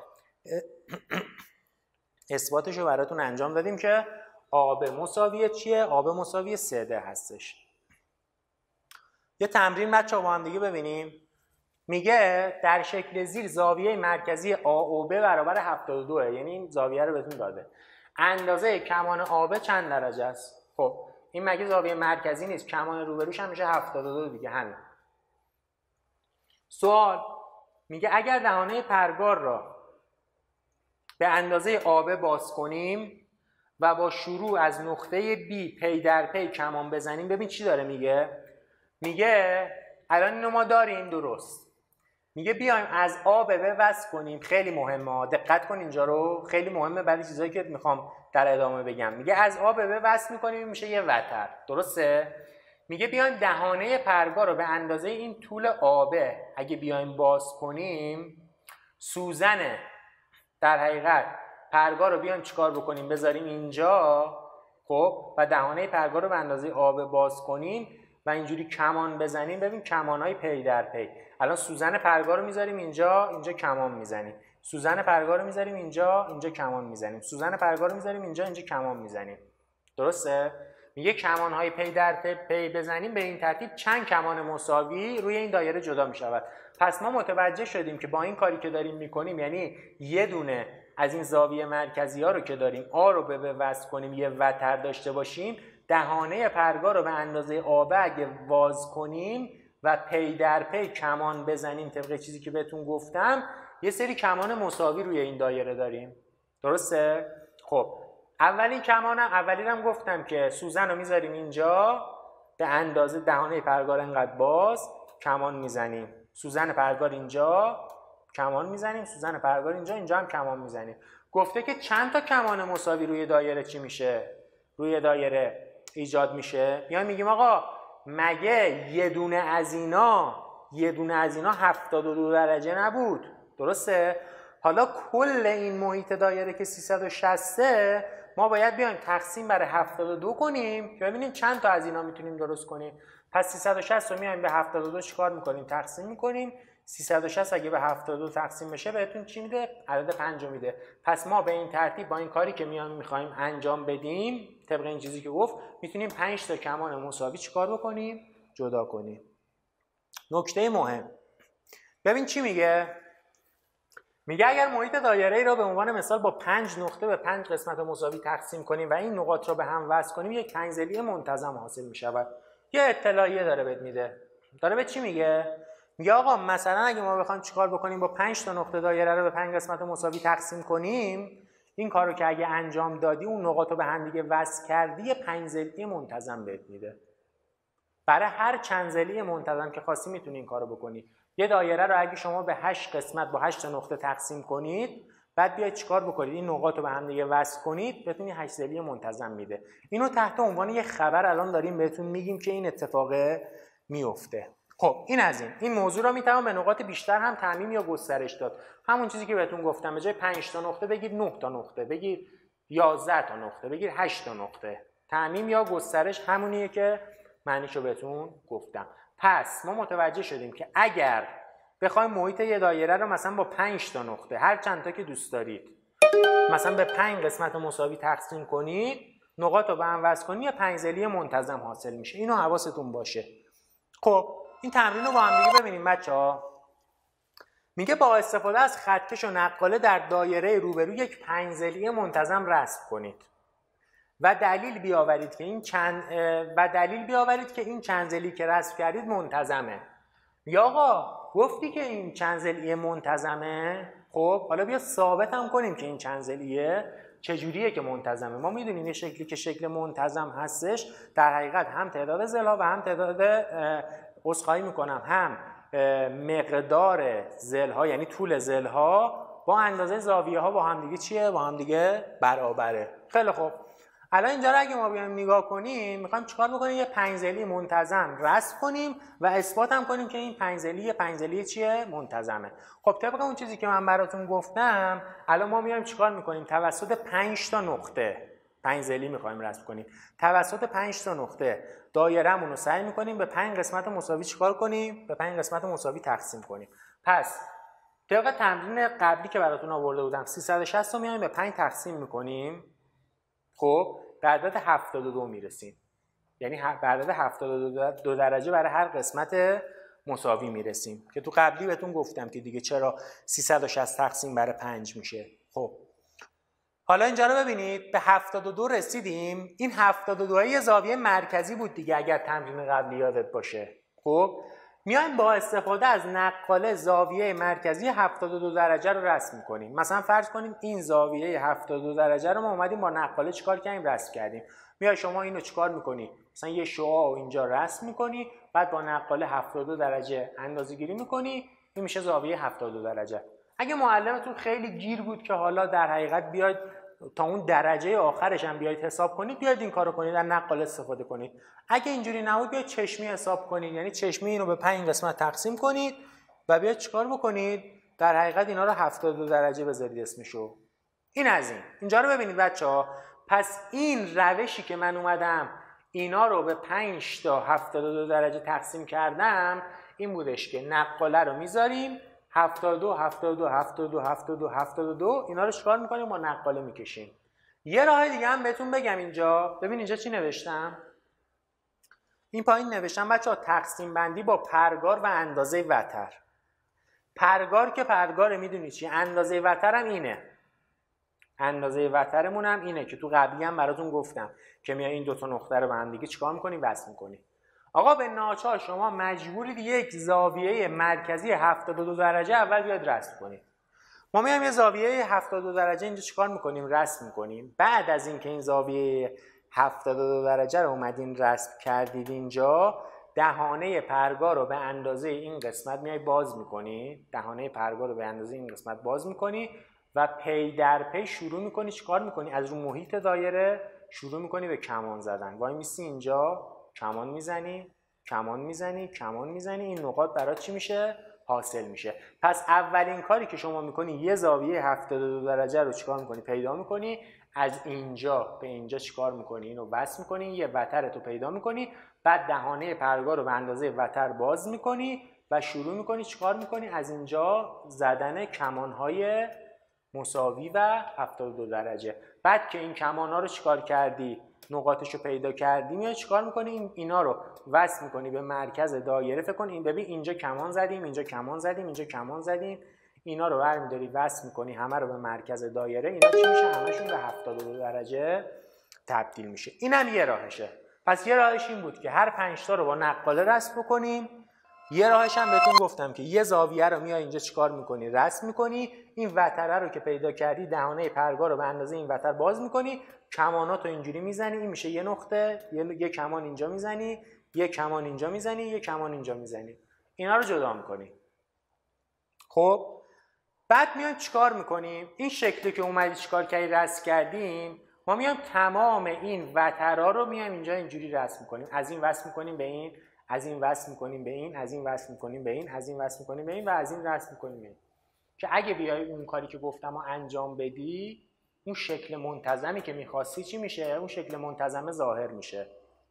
اثباتش رو براتون انجام دادیم که AB مساوی چیه؟ AB مساوی CD هستش. یه تمرین بچه‌ها با هم دیگه ببینیم. میگه در شکل زیر زاویه مرکزی AOB برابر 72، یعنی این زاویه رو بهتون داده. اندازه کمان AB چند درجه است؟ خب این مگه زاویه مرکزی نیست؟ کمان روبروش هم میشه 72 دیگه. همین. سوال میگه اگر دهانه پرگار را به اندازه AB باز کنیم و با شروع از نقطه B پی در پی کمان بزنیم، ببین چی داره میگه؟ میگه الان اینو ما داریم درست. میگه بیایم از A به B وصل کنیم. خیلی مهمه، دقت کن اینجا رو، خیلی مهمه برای چیزایی که میخوام در ادامه بگم. میگه از A به B وصل میکنیم، میشه یه وتر، درسته؟ میگه بیایم دهانه پرگار رو به اندازه این طول آبه اگه بیایم باز کنیم، سوزن در حقیقت پرگار رو بیایم چیکار بکنیم؟ بذاریم اینجا، خب، و دهانه پرگار رو به اندازه آب باز کنیم و اینجوری کمان بزنیم. ببین کمانهای پی در پی. الان سوزن پرگار رو میذاریم اینجا، اینجا کمان میزنیم. سوزن پرگار رو میذاریم اینجا، اینجا کمان میزنیم. سوزن پرگار رو میذاریم اینجا، اینجا کمان میزنیم. درسته؟ میگه کمانهای پی در پی بزنیم، به این ترتیب چند کمان مساوی روی این دایره جدا میشود. پس ما متوجه شدیم که با این کاری که داریم میکنیم، یعنی یه دونه از این زاویه مرکزی ها رو که داریم آ رو به وصل کنیم، یه وتر داشته باشیم، دهانه پرگار رو به اندازه آبه اگه واز کنیم و پی در پی کمان بزنیم طبق چیزی که بهتون گفتم، یه سری کمان مساوی روی این دایره داریم. درسته؟ خب اولین کمانم، اولی هم گفتم که سوزن رو میذاریم اینجا، به اندازه دهانه پرگار انقدر باز کمان میزنیم. سوزن پرگار اینجا کمان میزنیم، سوزن پرگار اینجا، اینجا هم کمان میزنیم. گفته که چند تا کمان مساوی روی دایره چی میشه؟ روی دایره ایجاد میشه. میایم میگیم آقا مگه یه دونه از اینا 72 درجه نبود؟ درسته؟ حالا کل این محیط دایره که 360 ما باید بیایم تقسیم بر 72 کنیم که ببینیم چند تا از اینا میتونیم درست کنیم. پس 360 رو میایم به 72 چیکار میکنیم؟ تقسیم میکنیم. 360 اگه به 72 تقسیم بشه بهتون چی میده؟ عدد 5 میده. پس ما به این ترتیب با این کاری که میخوایم انجام بدیم، طبق این چیزی که گفت، میتونیم 5 تا کمان مساوی چیکار بکنیم؟ جدا کنیم. نکته مهم، ببین چی میگه؟ میگه اگر محیط دایره ای را به عنوان مثال با 5 نقطه به 5 قسمت مساوی تقسیم کنیم و این نقاط را به هم وصل کنیم، یک پنج‌ضلعی منتظم حاصل میشود. یه اطلاعیه داره بهت میده. داره به چی میگه؟ میگه آقا مثلا اگه ما بخوایم چیکار بکنیم با 5 تا نقطه دایره رو به 5 قسمت مساوی تقسیم کنیم، این کارو که اگه انجام دادی اون نقاط رو به هم دیگه وصل کردی، یه پنج‌ضلعی منتظم بهت میده. برای هر چند ضلعی منتظم که خواستی میتونی این کارو بکنی. یه دایره رو اگه شما به 8 قسمت با 8 نقطه تقسیم کنید، بعد بیاید چیکار بکنید؟ این نقاط رو به هم دیگه وصل کنید، بهتون 8 ضلعی منتظم میده. اینو تحت عنوان یه خبر الان داریم بهتون میگیم که این اتفاق میفته. خب این از این موضوع رو میتونم به نقاط بیشتر هم تعمیم یا گسترش داد. همون چیزی که بهتون گفتم، به جای 5 تا نقطه بگید 9 تا نقطه، بگید 11 تا نقطه، بگید 8 تا نقطه. تعمیم یا گسترش همونیه که معنیشو بهتون گفتم. پس ما متوجه شدیم که اگر بخوایم محیط یه دایره رو مثلا با 5 تا نقطه، هر چند تا که دوست دارید، مثلا به 5 قسمت مساوی تقسیم کنید، نقاط رو به هم وصل کنید، یه پنج‌ضلعی منتظم حاصل میشه. اینو حواستون باشه. خب این تمرین رو با هم دیگه ببینیم بچه‌ها. میگه با استفاده از خطکش و نقاله در دایره روبرو یک پنج‌ضلعی منتظم رسم کنید و دلیل بیاورید که این چند ضلعی که رسم کردید منتظمه. یا آقا گفتی که این چند ضلعی منتظمه، خب حالا بیا ثابت هم کنیم که این چند ضلعیه چجوریه که منتظمه. ما میدونیم یه شکلی که شکل منتظم هستش، در حقیقت هم تعداد ضلع‌ها و هم تعداد هم مقدار ضلع‌ها، یعنی طول ضلع‌ها با اندازه زاویه‌ها با هم دیگه چیه؟ با هم دیگه برابره. خیلی خوب. الان اینجا رو اگه ما بیایم نگاه کنیم، میخوایم چیکار بکنیم؟ یه پنج‌ضلعی منتظم رسم کنیم و اثبات هم کنیم که این پنج‌ضلعی چیه؟ منتظمه. خب طبق اون چیزی که من براتون گفتم، الان ما میایم چیکار میکنیم؟ توسط 5 تا نقطه پنج‌ضلعی میخوایم رسم کنیم. توسط 5 تا نقطه دایره‌مون رو سعی میکنیم به 5 قسمت مساوی چیکار کنیم؟ به 5 قسمت مساوی تقسیم کنیم. پس طبق تمرین قبلی که براتون آورده بودم، 360 رو میایم به 5 تقسیم میکنیم. خب به عدد 72 میرسیم. یعنی به عدد 72 درجه برای هر قسمت مساوی میرسیم که تو قبلی بهتون گفتم که دیگه چرا 360 تقسیم بر 5 میشه. خب حالا اینجا رو ببینید، به 72 رسیدیم. این 72 یه زاویه مرکزی بود دیگه اگر تمرین قبلی یادت باشه. خب میایم با استفاده از نقاله زاویه مرکزی 72 درجه رو رسم می‌کنیم. مثلا فرض کنیم این زاویه 72 درجه رو ما اومدیم با نقاله چیکار کردیم؟ رسم کردیم. میای شما اینو چیکار می‌کنی؟ مثلا یه شعاع اینجا رسم می‌کنی، بعد با نقاله 72 درجه اندازه‌گیری می‌کنی، این میشه زاویه 72 درجه. اگه معلمتون خیلی گیر بود که حالا در حقیقت بیاید تا اون درجه آخرش هم بیاید حساب کنید، بیاید این کارو کنید، در نقاله استفاده کنید. اگه اینجوری نبود بیاید چشمی حساب کنید، یعنی چشمی اینو به 5 قسمت تقسیم کنید و بیاید چیکار بکنید؟ در حقیقت اینا رو 72 درجه بذارید اسمشو. این از این. اینجا رو ببینید بچه‌ها. پس این روشی که من اومدم اینا رو به 5 تا 72 درجه تقسیم کردم، این بودش که نقاله رو میذاریم 72 72 72 72 72 اینا رو چیکار میکنیم؟ با نقاله میکشیم. یه راه دیگه هم بهتون بگم اینجا. ببین اینجا چی نوشتم؟ این پایین نوشتم بچه‌ها تقسیم بندی با پرگار و اندازه وتر. پرگار که پرگار میدونی چی؟ اندازه وتر هم اینه. اندازه وترمون هم اینه که تو قبلی هم براتون گفتم که میای این دو تا نقطه رو به هم دیگه چیکار می‌کنی؟ وصل می‌کنی. آقا به ناچار شما مجبورید یک زاویه مرکزی 72 درجه اول بیاد رسم کنید. ما میایم یه زاویه 72 درجه اینجا چیکار می‌کنیم؟ رسم می‌کنیم. بعد از اینکه این زاویه 72 درجه رو اومدین رسم کردید اینجا، دهانه پرگار رو به اندازه این قسمت میای باز می‌کنی. دهانه پرگار رو به اندازه این قسمت باز می‌کنی و پی در پی شروع می‌کنی چیکار می‌کنی؟ از رو محیط دایره شروع می‌کنی به کمان زدن. وای میسی اینجا کمان میزنی، کمان میزنی، کمان میزنی، این نقاط برات چی میشه؟ حاصل میشه. پس اولین کاری که شما میکنی یه زاویه 72 درجه رو چیکار میکنی؟ پیدا میکنی. از اینجا به اینجا چیکار میکنی؟ اینو وصل میکنی، یه وتر تو پیدا میکنی، بعد دهانه پرگار رو به اندازه وتر باز میکنی و شروع میکنی چیکار میکنی؟ از اینجا زدن کمانهای مساوی و 72 درجه. بعد که این کمانها رو چیکار کردی؟ نقاطش رو پیدا کردی، میای چیکار میکنی؟ اینا رو وصل میکنی به مرکز دایره. فکر کن این ببین اینجا کمان زدیم، اینجا کمان زدیم، اینجا کمان زدیم، اینا رو برمی‌داری وصل میکنی همه رو به مرکز دایره. اینا چی میشه؟ همشون به 72 درجه تبدیل میشه. اینم یه راهشه. پس یه راهش این بود که هر 5 تا رو با نقاله رسم بکنیم. یه راهش هم بهتون گفتم که یه زاویه رو میای اینجا چیکار میکنی؟ رسم میکنی. این وتره رو که پیدا کردی دهانه پرگار رو به اندازه این وتر باز میکنی، کماناتو اینجوری میزنی، این میشه یه نقطه، یه کمان اینجا میزنی، یه کمان اینجا میزنی، یه کمان اینجا میزنی، اینا رو جدا میکنی. خب بعد میایم چیکار میکنیم؟ این شکلی که اومدی چیکار کردی رسم کردیم، ما میایم تمام این وترها رو میایم اینجا اینجوری رسم میکنیم. از این وصل میکنیم به این، از این وصل میکنیم به این، از این وصل میکنیم به این، از این وصل میکنیم به این و از این رسم میکنیم به این، که اگه بیای اون کاری که گفتم رو انجام بدی، اون شکل منتظمی که میخواستی چی میشه؟ اون شکل منتظم ظاهر میشه.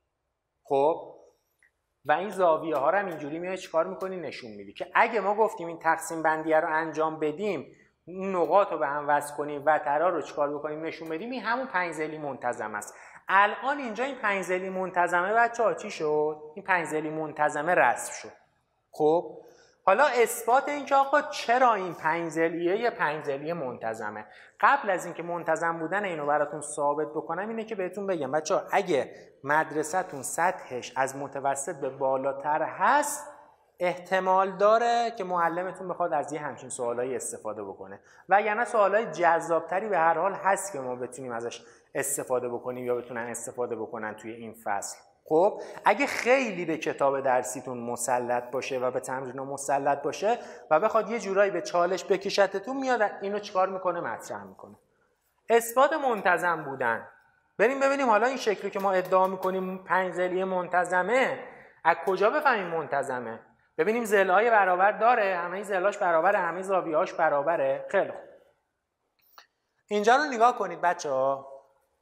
خب و این زاویه ها رو هم اینجوری میای چیکار میکنی؟ نشون میدی که اگه ما گفتیم این تقسیم بندی رو انجام بدیم، اون نقاط رو به هم وصل کنیم، وترها رو چیکار بکنیم؟ نشون بدیم، این همون 5 ضلعی منتظم است. الان اینجا این 5 ضلعی منتظمه بچه‌ها چی شد؟ این 5 ضلعی منتظمه رسم شد. خب حالا اثبات این که آقا چرا این 5 ضلعیه یه 5 ضلعی منتظمه، قبل از اینکه منتظم بودن اینو براتون ثابت بکنم اینه که بهتون بگم بچه‌ها اگه مدرسه‌تون سطحش از متوسط به بالاتر هست، احتمال داره که معلمتون بخواد از یه همچین سوالایی استفاده بکنه، وگرنه سوالای جذابتری به هر حال هست که ما بتونیم ازش استفاده بکنیم یا بتونن استفاده بکنن توی این فصل. خب اگه خیلی به کتاب درسیتون مسلط باشه و به تمرین‌ها مسلط باشه و بخواد یه جورایی به چالش بکشتتون، میاد اینو چیکار میکنه؟ مطرح میکنه. اثبات منتظم بودن. بریم ببینیم حالا این شکلی که ما ادعا میکنیم 5 ضلعی منتظمه، از کجا بفهمیم منتظمه؟ ببینیم ضلع‌های برابر داره، همه ضلعاش برابره، همه زاویه‌هاش برابره. خیلی خوب. اینجا رو نگاه کنید بچه‌ها.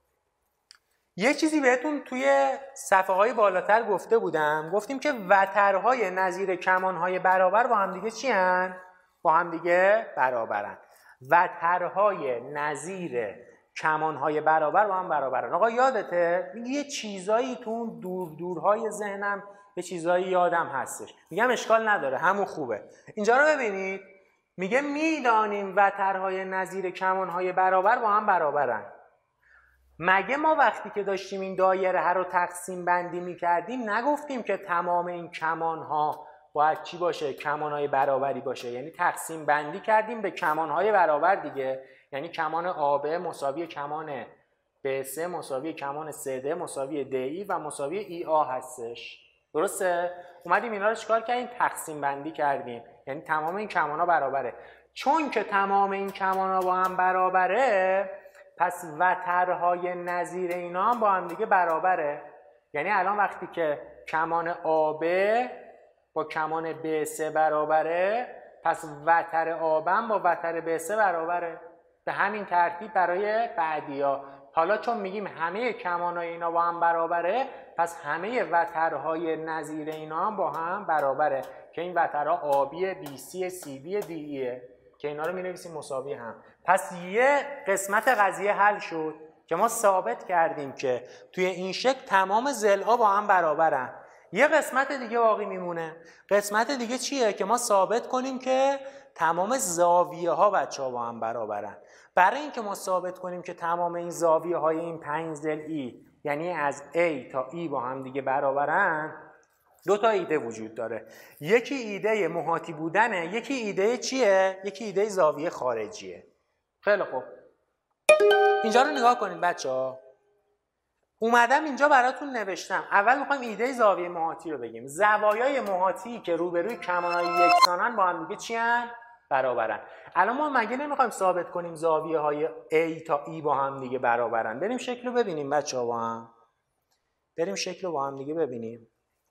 یه چیزی بهتون توی صفحه‌های بالاتر گفته بودم، گفتیم که وترهای نظیر کمانهای برابر با هم دیگه چی هن؟ با هم دیگه برابرن. وترهای نظیر کمانهای برابر با هم برابرن. آقا یادته؟ یه چیزایی تو دورهای ذهنم، یه چیزایی یادم هستش. میگم اشکال نداره، همون خوبه. اینجا رو ببینید، میگه میدانیم وترهای نظیر کمانهای برابر با هم برابرن. مگه ما وقتی که داشتیم این دایره ها رو تقسیم بندی میکردیم نگفتیم که تمام این کمان ها باید چی باشه؟ کمانهای برابری باشه. یعنی تقسیم بندی کردیم به کمانهای برابر دیگه. یعنی کمان AB مساوی کمان BC مساوی کمان CD مساوی DE و مساوی EA هستش. درسته؟ اومدیم اینا رو چیکار کردیم؟ تقسیم بندی کردیم. یعنی تمام این کمانها برابره. چون که تمام این کمانها با هم برابره، پس وترهای نظیر اینا هم با هم دیگه برابره. یعنی الان وقتی که کمان AB با کمان BC برابره، پس وتر AB هم با وتر BC برابره. به همین ترتیب برای بعدیا. حالا چون میگیم همه کمانهای اینا با هم برابره، پس همه وترهای نظیر اینا هم با هم برابره که این وترها AB، BC، CD، DE که اینا رو می‌نویسیم مساوی هم. پس یه قسمت قضیه حل شد که ما ثابت کردیم که توی این شکل تمام ضلع‌ها با هم برابرن. یه قسمت دیگه باقی میمونه. قسمت دیگه چیه؟ که ما ثابت کنیم که تمام زاویه‌ها بچه‌ها با هم برابرن. برای اینکه ما ثابت کنیم که تمام این زاویه‌های این 5 ضلعی یعنی از A تا E با هم دیگه برابرن، دو تا ایده وجود داره. یکی ایده محاطی بودنه، یکی ایده چیه؟ یکی ایده زاویه خارجیه. خیلی خوب. اینجا رو نگاه کنید بچه‌ها. اومدم اینجا براتون نوشتم. اول می‌خوایم ایده زاویه محاطی رو بگیم. زوایای محاطی که روبروی کمانهای یکسانن با هم دیگه چی ان؟ برابرن. الان ما مگه نمی‌خوایم ثابت کنیم زاویه‌های A تا E با هم دیگه برابرن؟ بریم شکل رو ببینیم بچه‌ها با هم. بریم شکل رو با هم دیگه ببینیم.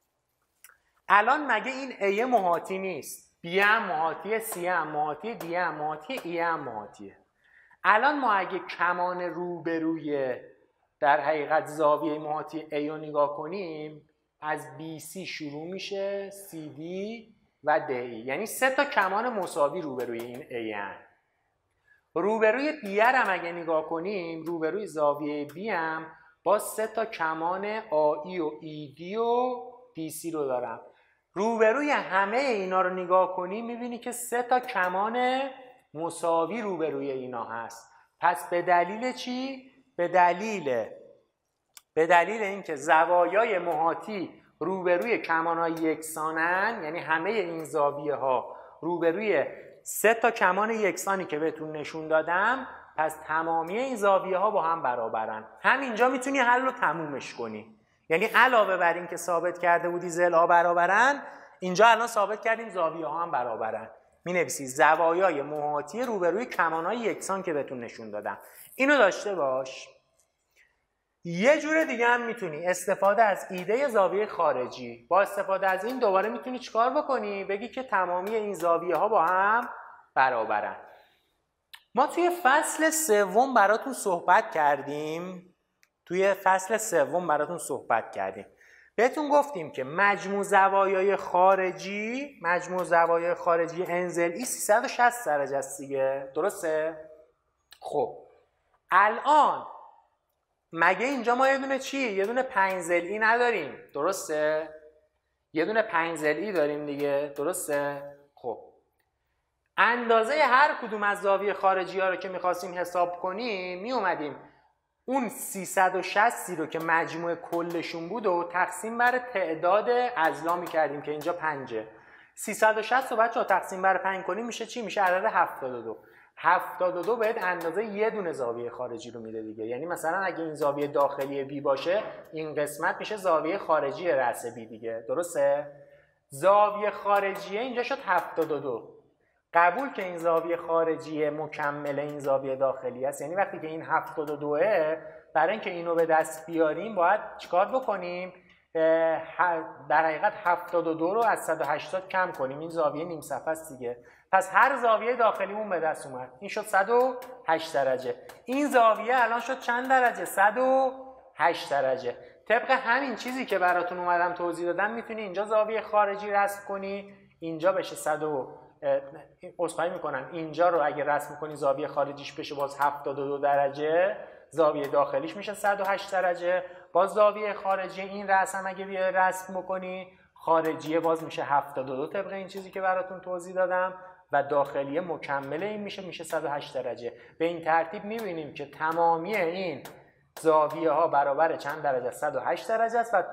الان مگه این A محاطی نیست؟ B هم محاطیه، C هم محاطیه، D هم محاطیه، E هم محاطیه. الان ما اگه کمان روبروی در حقیقت زاویه محاطی A رو نگاه کنیم، از BC شروع میشه، CD و DE. یعنی 3 تا کمان مساوی روبروی این A هن. روبروی B هم اگه نگاه کنیم، روبروی زاویه B هم با 3 تا کمان AI و ED و DC رو دارم. روبروی همه اینا رو نگاه کنیم میبینی که 3 تا کمان مساوی روبروی اینا هست. پس به دلیل چی؟ به دلیل اینکه زوایای محاطی روبروی کمانهای یکسانن، یعنی همه این زاویه ها روبروی 3 تا کمان یکسانی که بهتون نشون دادم، پس تمامی این زاویه ها با هم برابرن. همینجا میتونی حل رو تمومش کنی. یعنی علاوه بر این که ثابت کرده بودی ضلع‌ها برابرن، اینجا الان ثابت کردیم زاویه ها هم برابرن. می‌نویسی زوایای محاطی روبروی کمانهای یکسان که بهتون نشون دادم. اینو داشته باش. یه جور دیگه هم میتونی استفاده از ایده زاویه خارجی. با استفاده از این دوباره میتونی چیکار بکنی؟ بگی که تمامی این زاویه ها با هم برابرن. ما توی فصل سوم براتون صحبت کردیم. بهتون گفتیم که مجموع زوایای خارجی n ضلعی 360 درجه است دیگه. درسته؟ خب الان مگه اینجا ما یه دونه چی؟ یه دونه 5 ضلعی نداریم. درسته؟ یه دونه 5 ضلعی داریم دیگه. درسته؟ خب اندازه هر کدوم از زاویه خارجی ها رو که میخواستیم حساب کنیم، می اومدیم اون 360 رو که مجموع کلشون بود و تقسیم بر تعداد اضلاع میکردیم که اینجا 5. 360 رو بچه‌ها تقسیم بر 5 کنیم میشه چی؟ میشه عدد 72. 72 بهت اندازه یه دونه زاویه خارجی رو میده دیگه. یعنی مثلا اگه این زاویه داخلی بی باشه، این قسمت میشه زاویه خارجی رأس بی دیگه. درسته؟ زاویه خارجیه اینجا شد 72. قبول که این زاویه خارجی مکمل این زاویه داخلی است. یعنی وقتی که این 72 برای اینکه اینو به دست بیاریم باید چیکار بکنیم؟ در حقیقت 72 رو از 180 کم کنیم. این زاویه نیم صفحه است دیگه. پس هر زاویه داخلیمون به دست اومد. این شد 108 درجه. این زاویه الان شد چند درجه؟ 108 درجه. طبق همین چیزی که براتون اومدم توضیح دادم میتونی اینجا زاویه خارجی رسم کنی، اینجا بشه عذرخواهی میکنم، اینجا رو اگه رسم کنی زاویه خارجیش بشه باز 72 درجه، زاویه داخلیش میشه 108 درجه. باز زاویه خارجی این رسم اگه بیای رسم بکنی، خارجیه باز میشه 72 طبق این چیزی که براتون توضیح دادم و داخلیه مکمل این میشه 108 درجه. به این ترتیب میبینیم که تمامی این زاویه ها برابر چند درجه؟ 108 درجه است و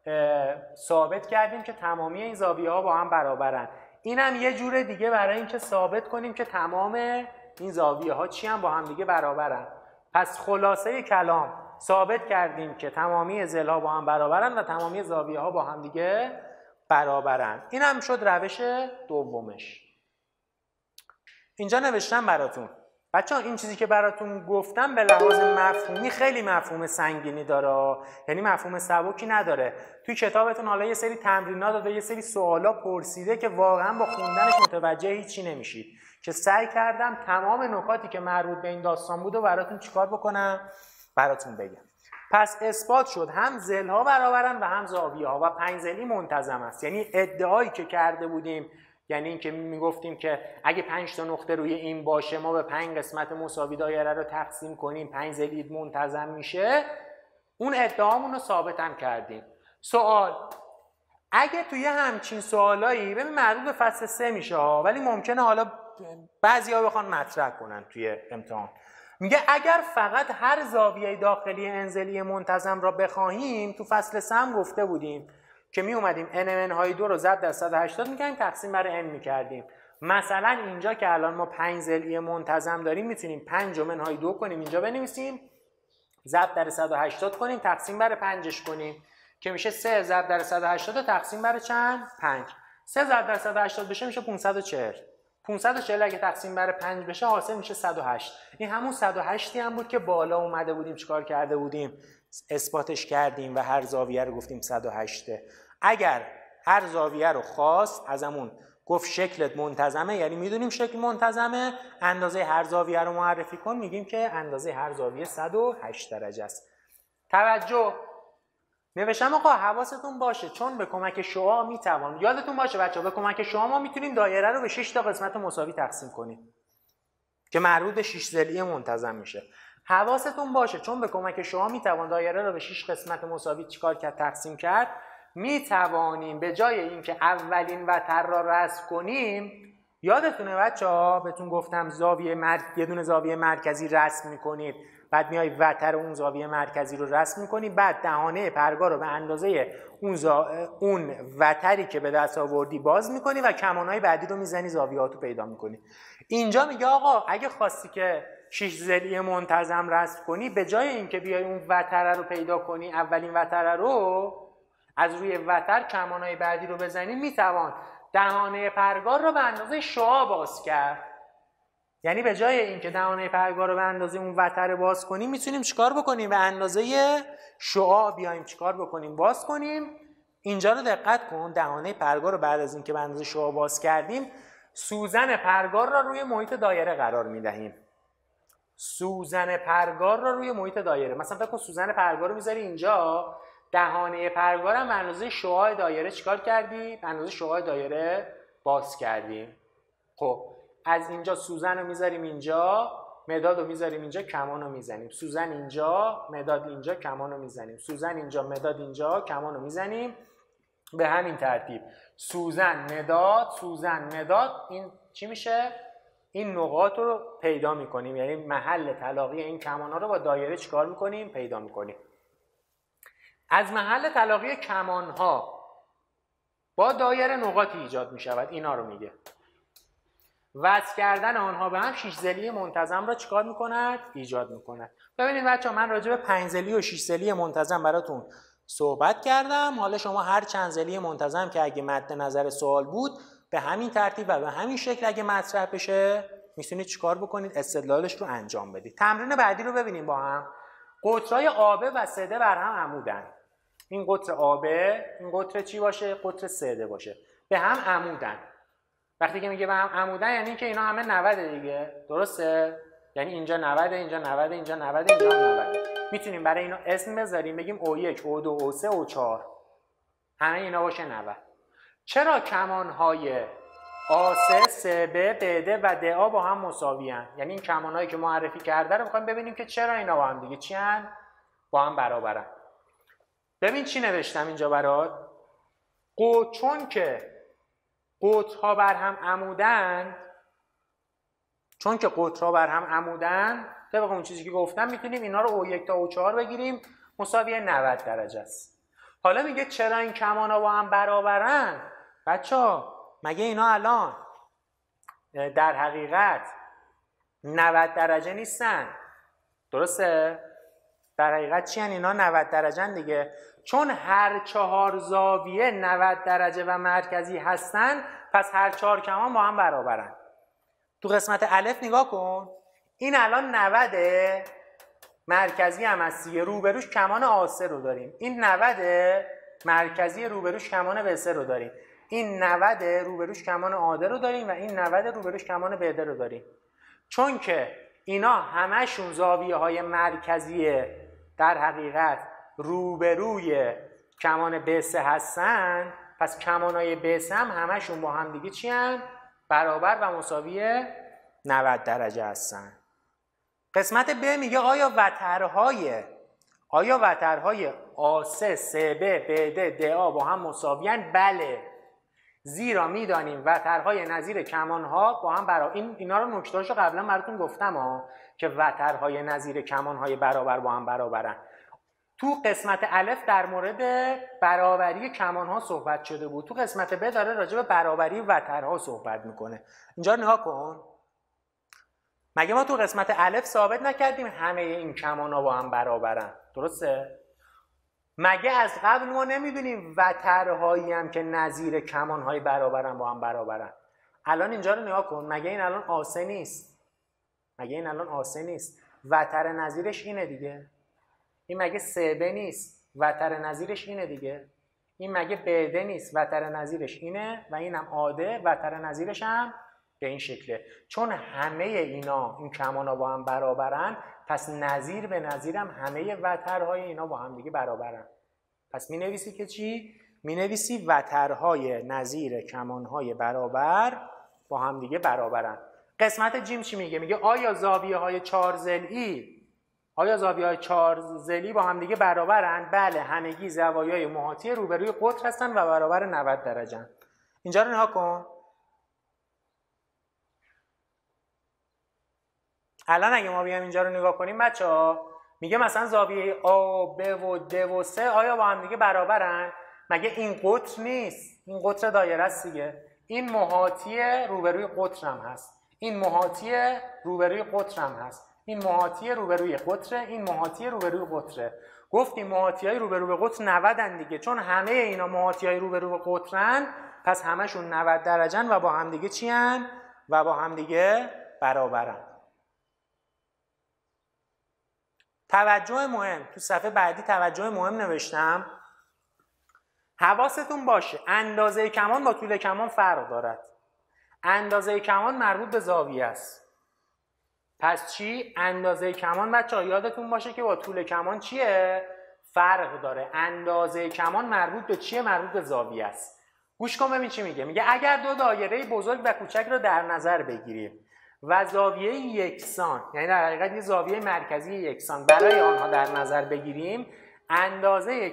ثابت کردیم که تمامی این زاویه ها با هم برابرن. اینم یه جور دیگه برای اینکه ثابت کنیم که تمام این زاویه ها چی هم با هم دیگه برابرن. پس خلاصه کلام ثابت کردیم که تمامی ضلع ها با هم برابرن و تمامی زاویه ها با هم دیگه برابرن. این هم شد روش دومش. اینجا نوشتم براتون. بچه‌ها این چیزی که براتون گفتم به لحاظ مفهومی خیلی مفهوم سنگینی داره، یعنی مفهوم سبکی نداره. توی کتابتون حالا یه سری تمرینات داده، یه سری سوالا پرسیده که واقعا با خوندنش متوجه هیچی نمیشید، که سعی کردم تمام نکاتی که مربوط به این داستان بود و براتون چیکار بکنم؟ براتون بگم. پس اثبات شد هم ضلع‌ها برابرن و هم زاویه‌ها و 5 ضلعی منتظم است. یعنی ادعایی که کرده بودیم، یعنی اینکه میگفتیم که اگه 5 تا نقطه روی این باشه ما به 5 قسمت مساوی دایره رو تقسیم کنیم 5 ضلعی منتظم میشه، اون ادعامون رو ثابت هم کردیم. سوال: اگه توی همچین سوالایی ببین مربوط به فصل 3 میشه ها، ولی ممکنه حالا بعضیا بخوان مطرح کنن توی امتحان، میگه اگر فقط هر زاویه داخلی انزلی منتظم را بخواهیم، تو فصل 3 هم گفته بودیم که می اومدیم n های 2 رو ضرب در 180 می‌کردیم تقسیم بر n می‌کردیم. مثلا اینجا که الان ما 5 ضلعی منتظم داریم میتونیم 5 n های 2 کنیم اینجا بنویسیم، ضرب در 180 کنیم تقسیم بر 5ش کنیم که میشه 3 ضرب در 180 تقسیم بر چند؟ 5. 3 ضرب در 180 بشه میشه 540. 540 اگه تقسیم بر 5 بشه حاصل میشه 108. این همون 108 هم بود که بالا اومده بودیم چیکار کرده بودیم؟ اثباتش کردیم و هر زاویه رو گفتیم 108. اگر هر زاویه رو خواست ازمون گفت شکلت منتظمه، یعنی میدونیم شکل منتظمه، اندازه هر زاویه رو معرفی کن، میگیم که اندازه هر زاویه 108 درجه است. توجه، نوشتم آقا حواستون باشه چون به کمک شعاع میتوان، یادتون باشه بچه‌ها به کمک شعاع ما میتونیم دایره رو به 6 تا قسمت مساوی تقسیم کنیم که مربوط به 6 ضلعی منتظم میشه. حواستون باشه چون به کمک شعاع میتوان دایره رو به 6 قسمت مساوی چیکار کرد؟ تقسیم کرد. میتوانیم به جای اینکه اولین وتر را رسم کنیم، یادتونه بچه‌ها بهتون گفتم یه دونه زاویه مرکزی رسم میکنید، بعد میای وتر اون زاویه مرکزی رو رسم میکنی، بعد دهانه پرگار رو به اندازه اون وتری که به دست آوردی باز میکنی و کمانهای بعدی رو میزنی زاویه‌هاتو پیدا میکنی. اینجا میگه آقا اگه خواستی که 6 ضلعی منتظم رسم کنی، به جای اینکه بیای اون وتر رو پیدا کنی، اولین وتر رو از روی وتر کمانهای بعدی رو بزنی، میتوان دهانه پرگار رو به اندازه شعاع باز کرد. یعنی به جای اینکه دهانه پرگار رو به اندازه اون وتر باز کنیم، میتونیم چیکار بکنیم؟ به اندازه شعاع بیایم چیکار بکنیم؟ باز کنیم. اینجا رو دقت کن، دهانه پرگار رو بعد از اینکه به اندازه شعاع باز کردیم، سوزن پرگار را روی محیط دایره قرار میدهیم. سوزن پرگار را روی محیط دایره، مثلا فکر کن سوزن پرگار رو میذاری اینجا، دهانه پرگار هم به اندازه شعاع دایره چیکار کردی؟ به اندازه شعاع دایره باز کردیم. خب از اینجا سوزن رو میذاریم اینجا، مداد رو میذاریم اینجا، کمان رو میزنیم. سوزن اینجا، مداد اینجا، کمان رو میزنیم. سوزن اینجا، مداد اینجا، کمان رو میزنیم. به همین ترتیب سوزن مداد، سوزن مداد، این چی میشه؟ این نقاط رو پیدا میکنیم، یعنی محل تلاقی این کمان ها رو با دایره چیکار میکنیم؟ پیدا میکنیم. از محل تلاقی کمان ها با دایره نقاطی ایجاد میشود، اینا رو میگه. وصل کردن آنها به هم 6 ضلعی منتظم را چیکار میکند؟ ایجاد میکند. ببینید بچه‌ها من راجع به 5 ضلعی و 6 ضلعی منتظم براتون صحبت کردم. حالا شما هر چند ضلعی منتظم که اگه مد نظر سوال بود به همین ترتیب و به همین شکل اگه مطرح بشه میتونید چیکار بکنید؟ استدلالش رو انجام بدید. تمرین بعدی رو ببینیم با هم. قطرهای آبه و سده بر هم عمودن. این قطر آبه، این قطر چی باشه؟ قطر سده باشه. به هم عمودن. وقتی که میگه به هم عمودن یعنی که اینا همه 90 دیگه، درسته؟ یعنی اینجا 90، اینجا 90، اینجا 90، اینجا 90. میتونیم برای اینا اسم بذاریم، بگیم O1، O2، O3، O4. همه اینا باشه 90. چرا کمانهای A3، CB، BD و DA با هم مساوی هستند؟ یعنی این کمانهایی که معرفی کرده رو میخوایم ببینیم که چرا اینا با هم دیگه چی هستند؟ با هم برابرن. ببین چی نوشتم اینجا برات؟ چون که قطرها بر هم عمودن، چون که قطرها بر هم عمودن، طبق اون چیزی که گفتم میتونیم اینا رو O1 تا O4 بگیریم، مساوی 90 درجه است. حالا میگه چرا این کمانا با هم برابرن؟ بچه‌ها مگه اینا الان در حقیقت 90 درجه نیستن؟ درسته؟ در حقیقت چی هن اینا؟ 90 درجه دیگه. چون هر 4 زاویه 90 درجه و مرکزی هستن، پس هر 4 کمان با هم برابرن. تو قسمت الف نگاه کن، این الان 90 مرکزی هم هست دیگه، روبروش کمان آ3 رو داریم. این 90 مرکزی روبروش کمان ب3 رو داریم. این 90 روبروش کمان آ2 رو داریم و این 90 روبروش کمان ب3 رو داریم. چون که اینا همشون زاویه های مرکزی در حقیقت روبروی کمان ب3 هستن، پس کمانای ب3 هم همشون با هم دیگه چی هن؟ برابر و مساوی 90 درجه هستن. قسمت ب میگه آیا وترهای آ3 سب بد دا با هم مساویان؟ بله، زیرا میدانیم وترهای نظیر کمانها با هم برابر. اینا رو نکتهاشو قبلا براتون گفتم که وترهای نظیر کمانهای برابر با هم برابرن. تو قسمت الف در مورد برابری کمانها صحبت شده بود، تو قسمت ب داره راجع به برابری وترها صحبت میکنه. اینجا نگاه کن، مگه ما تو قسمت الف ثابت نکردیم همه این کمانها با هم برابرن؟ درسته؟ مگه از قبل ما نمیدونیم وترهایی هم که نظیر کمانهای برابرن با هم برابرن؟ الان اینجا رو نگاه کن، مگه این الان آ3 نیست؟ وتر نظیرش اینه دیگه. این مگه سب نیست؟ وتر نظیرش اینه دیگه. این مگه بد نیست؟ وتر نظیرش اینه و اینم آده، وتر نظیرش هم به این شکله. چون همه اینا این کمانا با هم برابرن، پس نظیر به نظیرم همه وترهای اینا با هم دیگه برابرن. پس می نویسی که چی؟ می نویسی وترهای نظیر کمانهای برابر با هم دیگه برابرن. قسمت جیم چی میگه؟ میگه آیا زاویه های 4 ضلعی با هم دیگه برابرن؟ بله، همگی زوایای محاطی روبروی قطر هستن و برابر 90 درجه. اینجا رو نگاه کن. الان اگه ما بیایم اینجا رو نگاه کنیم بچه‌ها، میگه مثلا زاویه آ، ب و د و س آیا با هم دیگه برابرن؟ مگه این قطر نیست؟ این قطر دایره است دیگه. این محاطی روبروی قطر هم هست. این محاطی روبروی قطر هم هست. این محاطی روبروی قطره، این محاطی روبروی قطره. گفتیم محاطی‌های روبروی قطر 90 ان دیگه. چون همه اینا محاطی‌های روبروی قطرن، پس همشون 90 درجه‌ن و با هم دیگه چی ان؟ و با هم دیگه برابرن. توجه مهم، تو صفحه بعدی توجه مهم نوشتم. حواستون باشه اندازه کمان با طول کمان فرق دارد. اندازه کمان مربوط به زاویه است. پس چی؟ اندازه کمان بچه‌ها یادتون باشه که با طول کمان چیه؟ فرق داره. اندازه کمان مربوط به چیه؟ مربوط به زاویه است. گوش کن ببین چی میگه. میگه اگر دو دایره بزرگ و کوچک رو در نظر بگیریم و زاویه یکسان، یعنی در حقیقت یه زاویه مرکزی یکسان برای آنها در نظر بگیریم، اندازه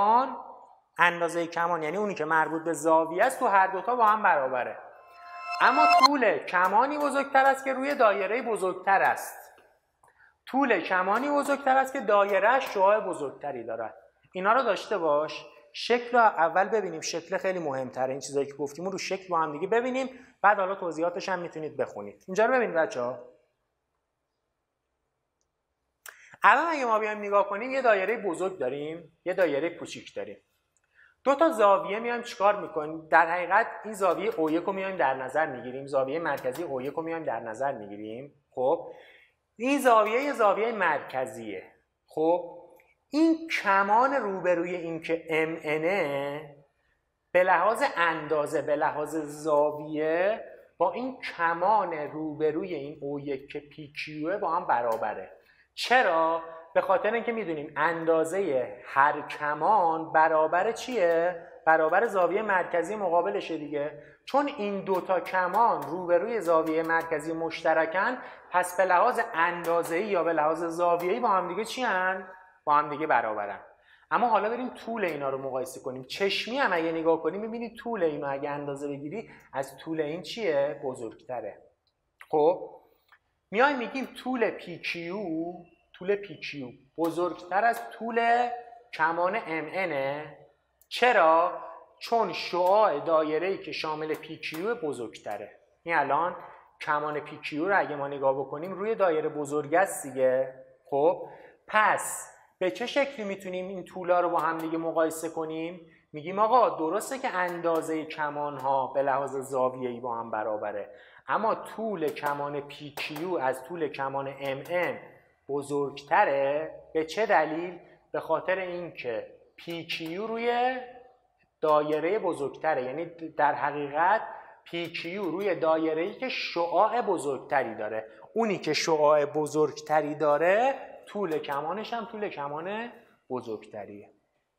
کمان یعنی اونی که مربوط به زاویه است تو هر دوتا با هم برابره. اما طول کمانی بزرگتر است که روی دایره بزرگتر است. طول کمانی بزرگتر است که دایره شعاع بزرگتری دارد. اینا رو داشته باش. شکل رو اول ببینیم، شکل خیلی مهمتره. این چیزایی که گفتیم رو شکل با هم دیگه ببینیم، بعد حالا توضیحاتش هم میتونید بخونید. اینجا رو ببینید بچه‌ها. الان اگه ما بیایم نگاه کنیم، یه دایره بزرگ داریم، یه دایره کوچیک داریم. دو تا زاویه میایم چیکار میکنیم؟ در حقیقت این زاویه O1 رو میایم در نظر میگیریم، زاویه مرکزی O1 رو میایم در نظر میگیریم. خب این زاویه یه زاویه مرکزیه. خب این کمان روبروی این که MN به لحاظ اندازه، به لحاظ زاویه با این کمان روبروی این O1 که PQ با هم برابره. چرا؟ به خاطر اینکه میدونیم اندازه هر کمان برابر چیه؟ برابر زاویه مرکزی مقابلشه دیگه. چون این دوتا کمان روبروی زاویه مرکزی مشترکن، پس به لحاظ اندازه‌ای یا به لحاظ زاویه‌ای با هم دیگه چی هن؟ با هم دیگه برابرن. اما حالا بریم طول اینا رو مقایسه کنیم. چشمی هم اگه نگاه کنیم می‌بینید طول اینو اگه اندازه بگیری از طول این چیه؟ بزرگتره. خب میایم میگیم طول PQ بزرگتر از طول کمان MN چرا؟ چون شعاع دایره‌ای که شامل PQ بزرگتره. این الان کمان PQ رو اگه ما نگاه بکنیم روی دایره بزرگ است دیگه. خب پس به چه شکلی میتونیم این طولا رو با هم دیگه مقایسه کنیم؟ میگیم آقا درسته که اندازه کمان‌ها به لحاظ زاویه‌ای با هم برابره، اما طول کمان PQ از طول کمان MN بزرگتره. به چه دلیل؟ به خاطر اینکه PQ روی دایره بزرگتره، یعنی در حقیقت PQ روی دایره‌ای که شعاع بزرگتری داره. اونی که شعاع بزرگتری داره طول کمانش هم طول کمان بزرگتریه.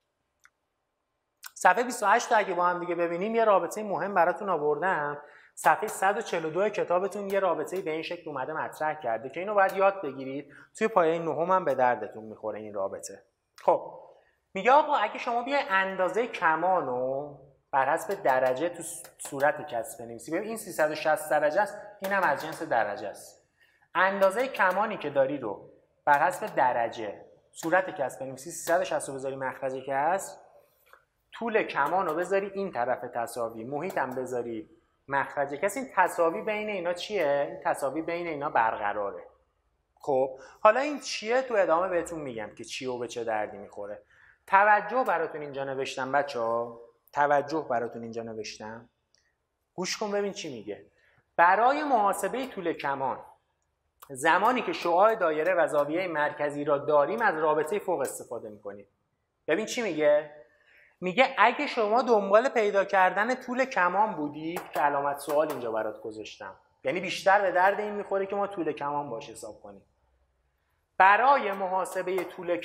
صفحه 28 اگه با هم دیگه ببینیم یه رابطه مهم براتون آوردم. صفحه 142 کتابتون یه رابطه به این شکل اومده مطرح کرده که اینو باید یاد بگیرید. توی پایه نهم هم به دردتون میخوره این رابطه. خب میگه آقا اگه شما بیای اندازه کمانو بر حسب درجه تو صورت کسب بنویسی، ببین این 360 درجه است، اینم از جنس درجه است. اندازه کمانی که داری رو بر حسب درجه صورت کسب بنویسی، 360 رو بذاری مخرج کسر، طول کمان رو بذاری این طرف تساوی، محیط هم بذاری مخرج کسر. این تساوی بین اینا چیه؟ این تساوی بین اینا برقراره. خب حالا این چیه؟ تو ادامه بهتون میگم که چیه و به چه دردی میخوره. توجه براتون اینجا نوشتم بچه‌ها، توجه براتون اینجا نوشتم. گوش کن ببین چی میگه. برای محاسبه طول کمان زمانی که شعاع دایره و زاویه مرکزی را داریم از رابطه فوق استفاده میکنیم. ببین چی میگه؟ میگه اگه شما دنبال پیدا کردن طول کمان بودید که علامت سوال اینجا برات گذاشتم، یعنی بیشتر به درد این میخوره که ما طول کمان باش حساب کنیم. برای محاسبه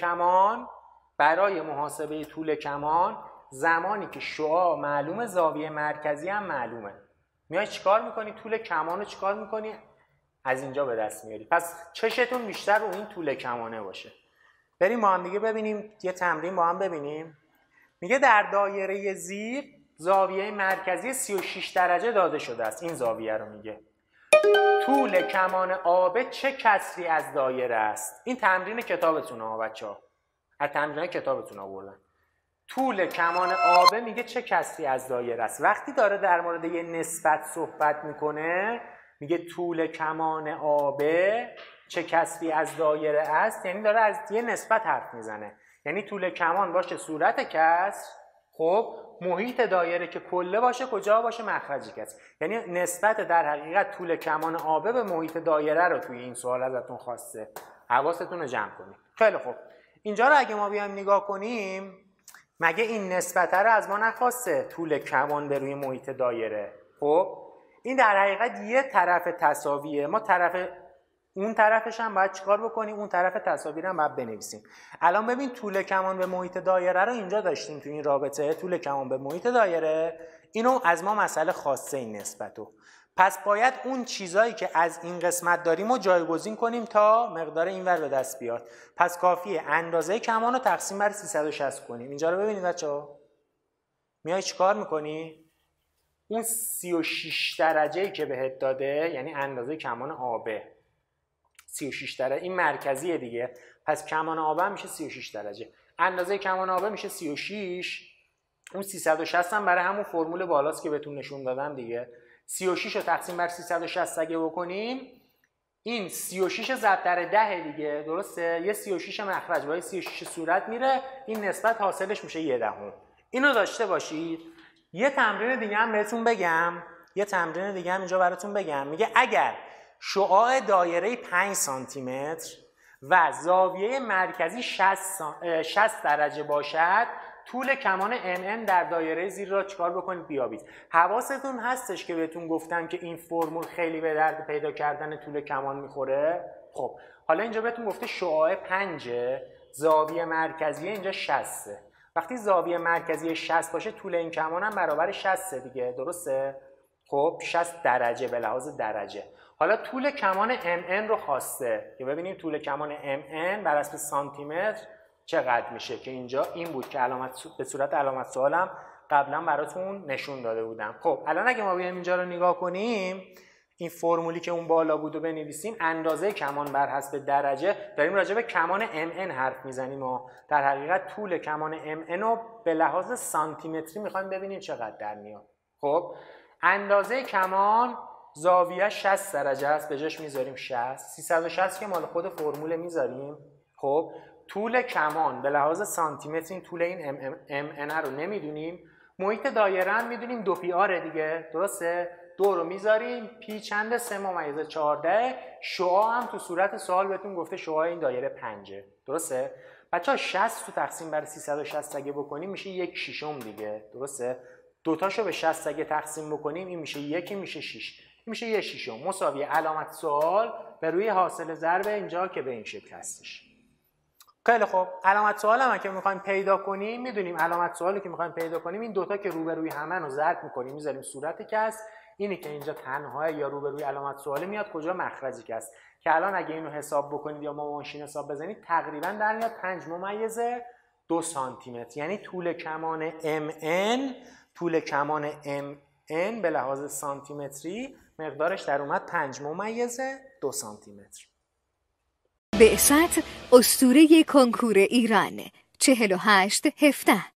طول کمان زمانی که شعاع معلومه زاویه مرکزی هم معلومه، میای چیکار میکنی؟ طول کمان رو چیکار میکنی؟ از اینجا به دست میاری. پس چشتون بیشتر رو این طول کمانه باشه. بریم با هم دیگه ببینیم یه تمرین با هم ببینیم. میگه در دایره زیر زاویه مرکزی 36 درجه داده شده است. این زاویه رو میگه. طول کمان آب چه کسری از دایره است؟ این تمرین کتابتونه ها بچه‌ها. از تمرینای کتابتون آوردن. طول کمان آب میگه چه کسری از دایره است. وقتی داره در مورد یه نسبت صحبت میکنه میگه طول کمان آب چه کسری از دایره است، یعنی داره از یه نسبت حرف میزنه. یعنی طول کمان باشه صورت کسر، خب محیط دایره که کله باشه کجا باشه؟ مخرج کسر. یعنی نسبت در حقیقت طول کمان آب به محیط دایره رو توی این سوال ازتون خواسته. حواستون رو جمع کنید. خیلی خوب. اینجا رو اگه ما بیایم نگاه کنیم، مگه این نسبت رو از ما نخواسته طول کمان به روی محیط دایره؟ خب این در حقیقت یه طرف تساویه. ما اون طرفش هم باید چیکار بکنیم؟ اون طرف تساوی رو هم باید بنویسیم. الان ببین طول کمان به محیط دایره رو اینجا داشتیم تو این رابطه، طول کمان به محیط دایره. اینو از ما مسئله خواسته این نسبتو. پس باید اون چیزایی که از این قسمت داریم رو جایگزین کنیم تا مقدار اینور به دست بیاد. پس کافیه اندازه کمان رو تقسیم بر 360 کنیم. اینجا رو ببینید بچه‌ها. میای چیکار می‌کنی؟ اون 36 درجه‌ای که بهت داده، یعنی اندازه کمان آبه 36 درجه، این مرکزیه دیگه. پس کمان آبه میشه 36 درجه. اندازه کمان آبه میشه 36. اون 360 هم برای همون فرمول بالاست که بهتون نشون دادم دیگه. 36 رو تقسیم بر 360 اگه بکنیم، این 36 ضرب در 10 دیگه، درسته؟ یه 36 مخرج با یه 36 صورت میره، این نسبت حاصلش میشه 1/10. اینو داشته باشید. یه تمرین دیگه هم بهتون بگم. اینجا براتون بگم. میگه اگر شعاع دایره 5 سانتی متر و زاویه مرکزی 60 درجه باشد، طول کمان NN در دایره زیر را چیکار بکنید؟ بیابید. حواستون هستش که بهتون گفتم که این فرمول خیلی به درد پیدا کردن طول کمان میخوره. خب حالا اینجا بهتون گفته شعاع 5، زاویه مرکزی اینجا 60. وقتی زاویه مرکزی 60 باشه طول این کمان هم برابر 60 دیگه، درسته؟ خب 60 درجه به لحاظ درجه. حالا طول کمان MN رو خواسته که ببینیم طول کمان MN بر اساس سانتی متر چقدر میشه، که اینجا این بود که به صورت علامت سوالم قبلا براتون نشون داده بودم. خب الان اگه ما بیایم اینجا رو نگاه کنیم، این فرمولی که اون بالا بود و بنویسیم، اندازه کمان بر حسب درجه، داریم راجع به کمان MN حرف میزنیم و در حقیقت طول کمان MN رو به لحاظ سانتیمتری میخوایم ببینیم چقدر در میاد. خب اندازه کمان زاویه 60 درجه است، به جاش میذاریم 60. 360 که مال خود فرمول میذاریم. خب طول کمان به لحاظ سانتیمتر، این طول این MN رو نمیدونیم. محیط دایره هم میدونیم 2πr دیگه، درسته؟ 2 رو میذاریم، پی چند 3/14. شعاع هم تو صورت سوال بهتون گفته شعاع این دایره 5، درسته؟ بچه‌ها 60 تو تقسیم بر 360 اگه بکنیم میشه 1/6 دیگه، درسته؟ دوتاشو به 60 اگه تقسیم بکنیم این میشه 1، میشه 6، این میشه 1/6 مساوی علامت سوال به روی حاصل ضرب اینجا که به این شکل هستش. خیلی خوب، علامت سوال هم که میخوایم پیدا کنیم میدونیم علامت سوالی که میخوایم پیدا کنیم این دوتا که روبروی همن رو ضرب میکنیم میذاریم صورت کسر، اینی که اینجا تنها یا روبروی علامت سوال میاد کجا مخرجی کسر، که الان اگه اینو حساب بکنید یا با ماشین حساب بزنید تقریبا در میاد 5/2 سانتیمتر. یعنی طول کمان MN به لحاظ سانتیمتری مقدارش در اومد 5/2 سانتیمتر. بعثت اسطوره کنکور ایران 4817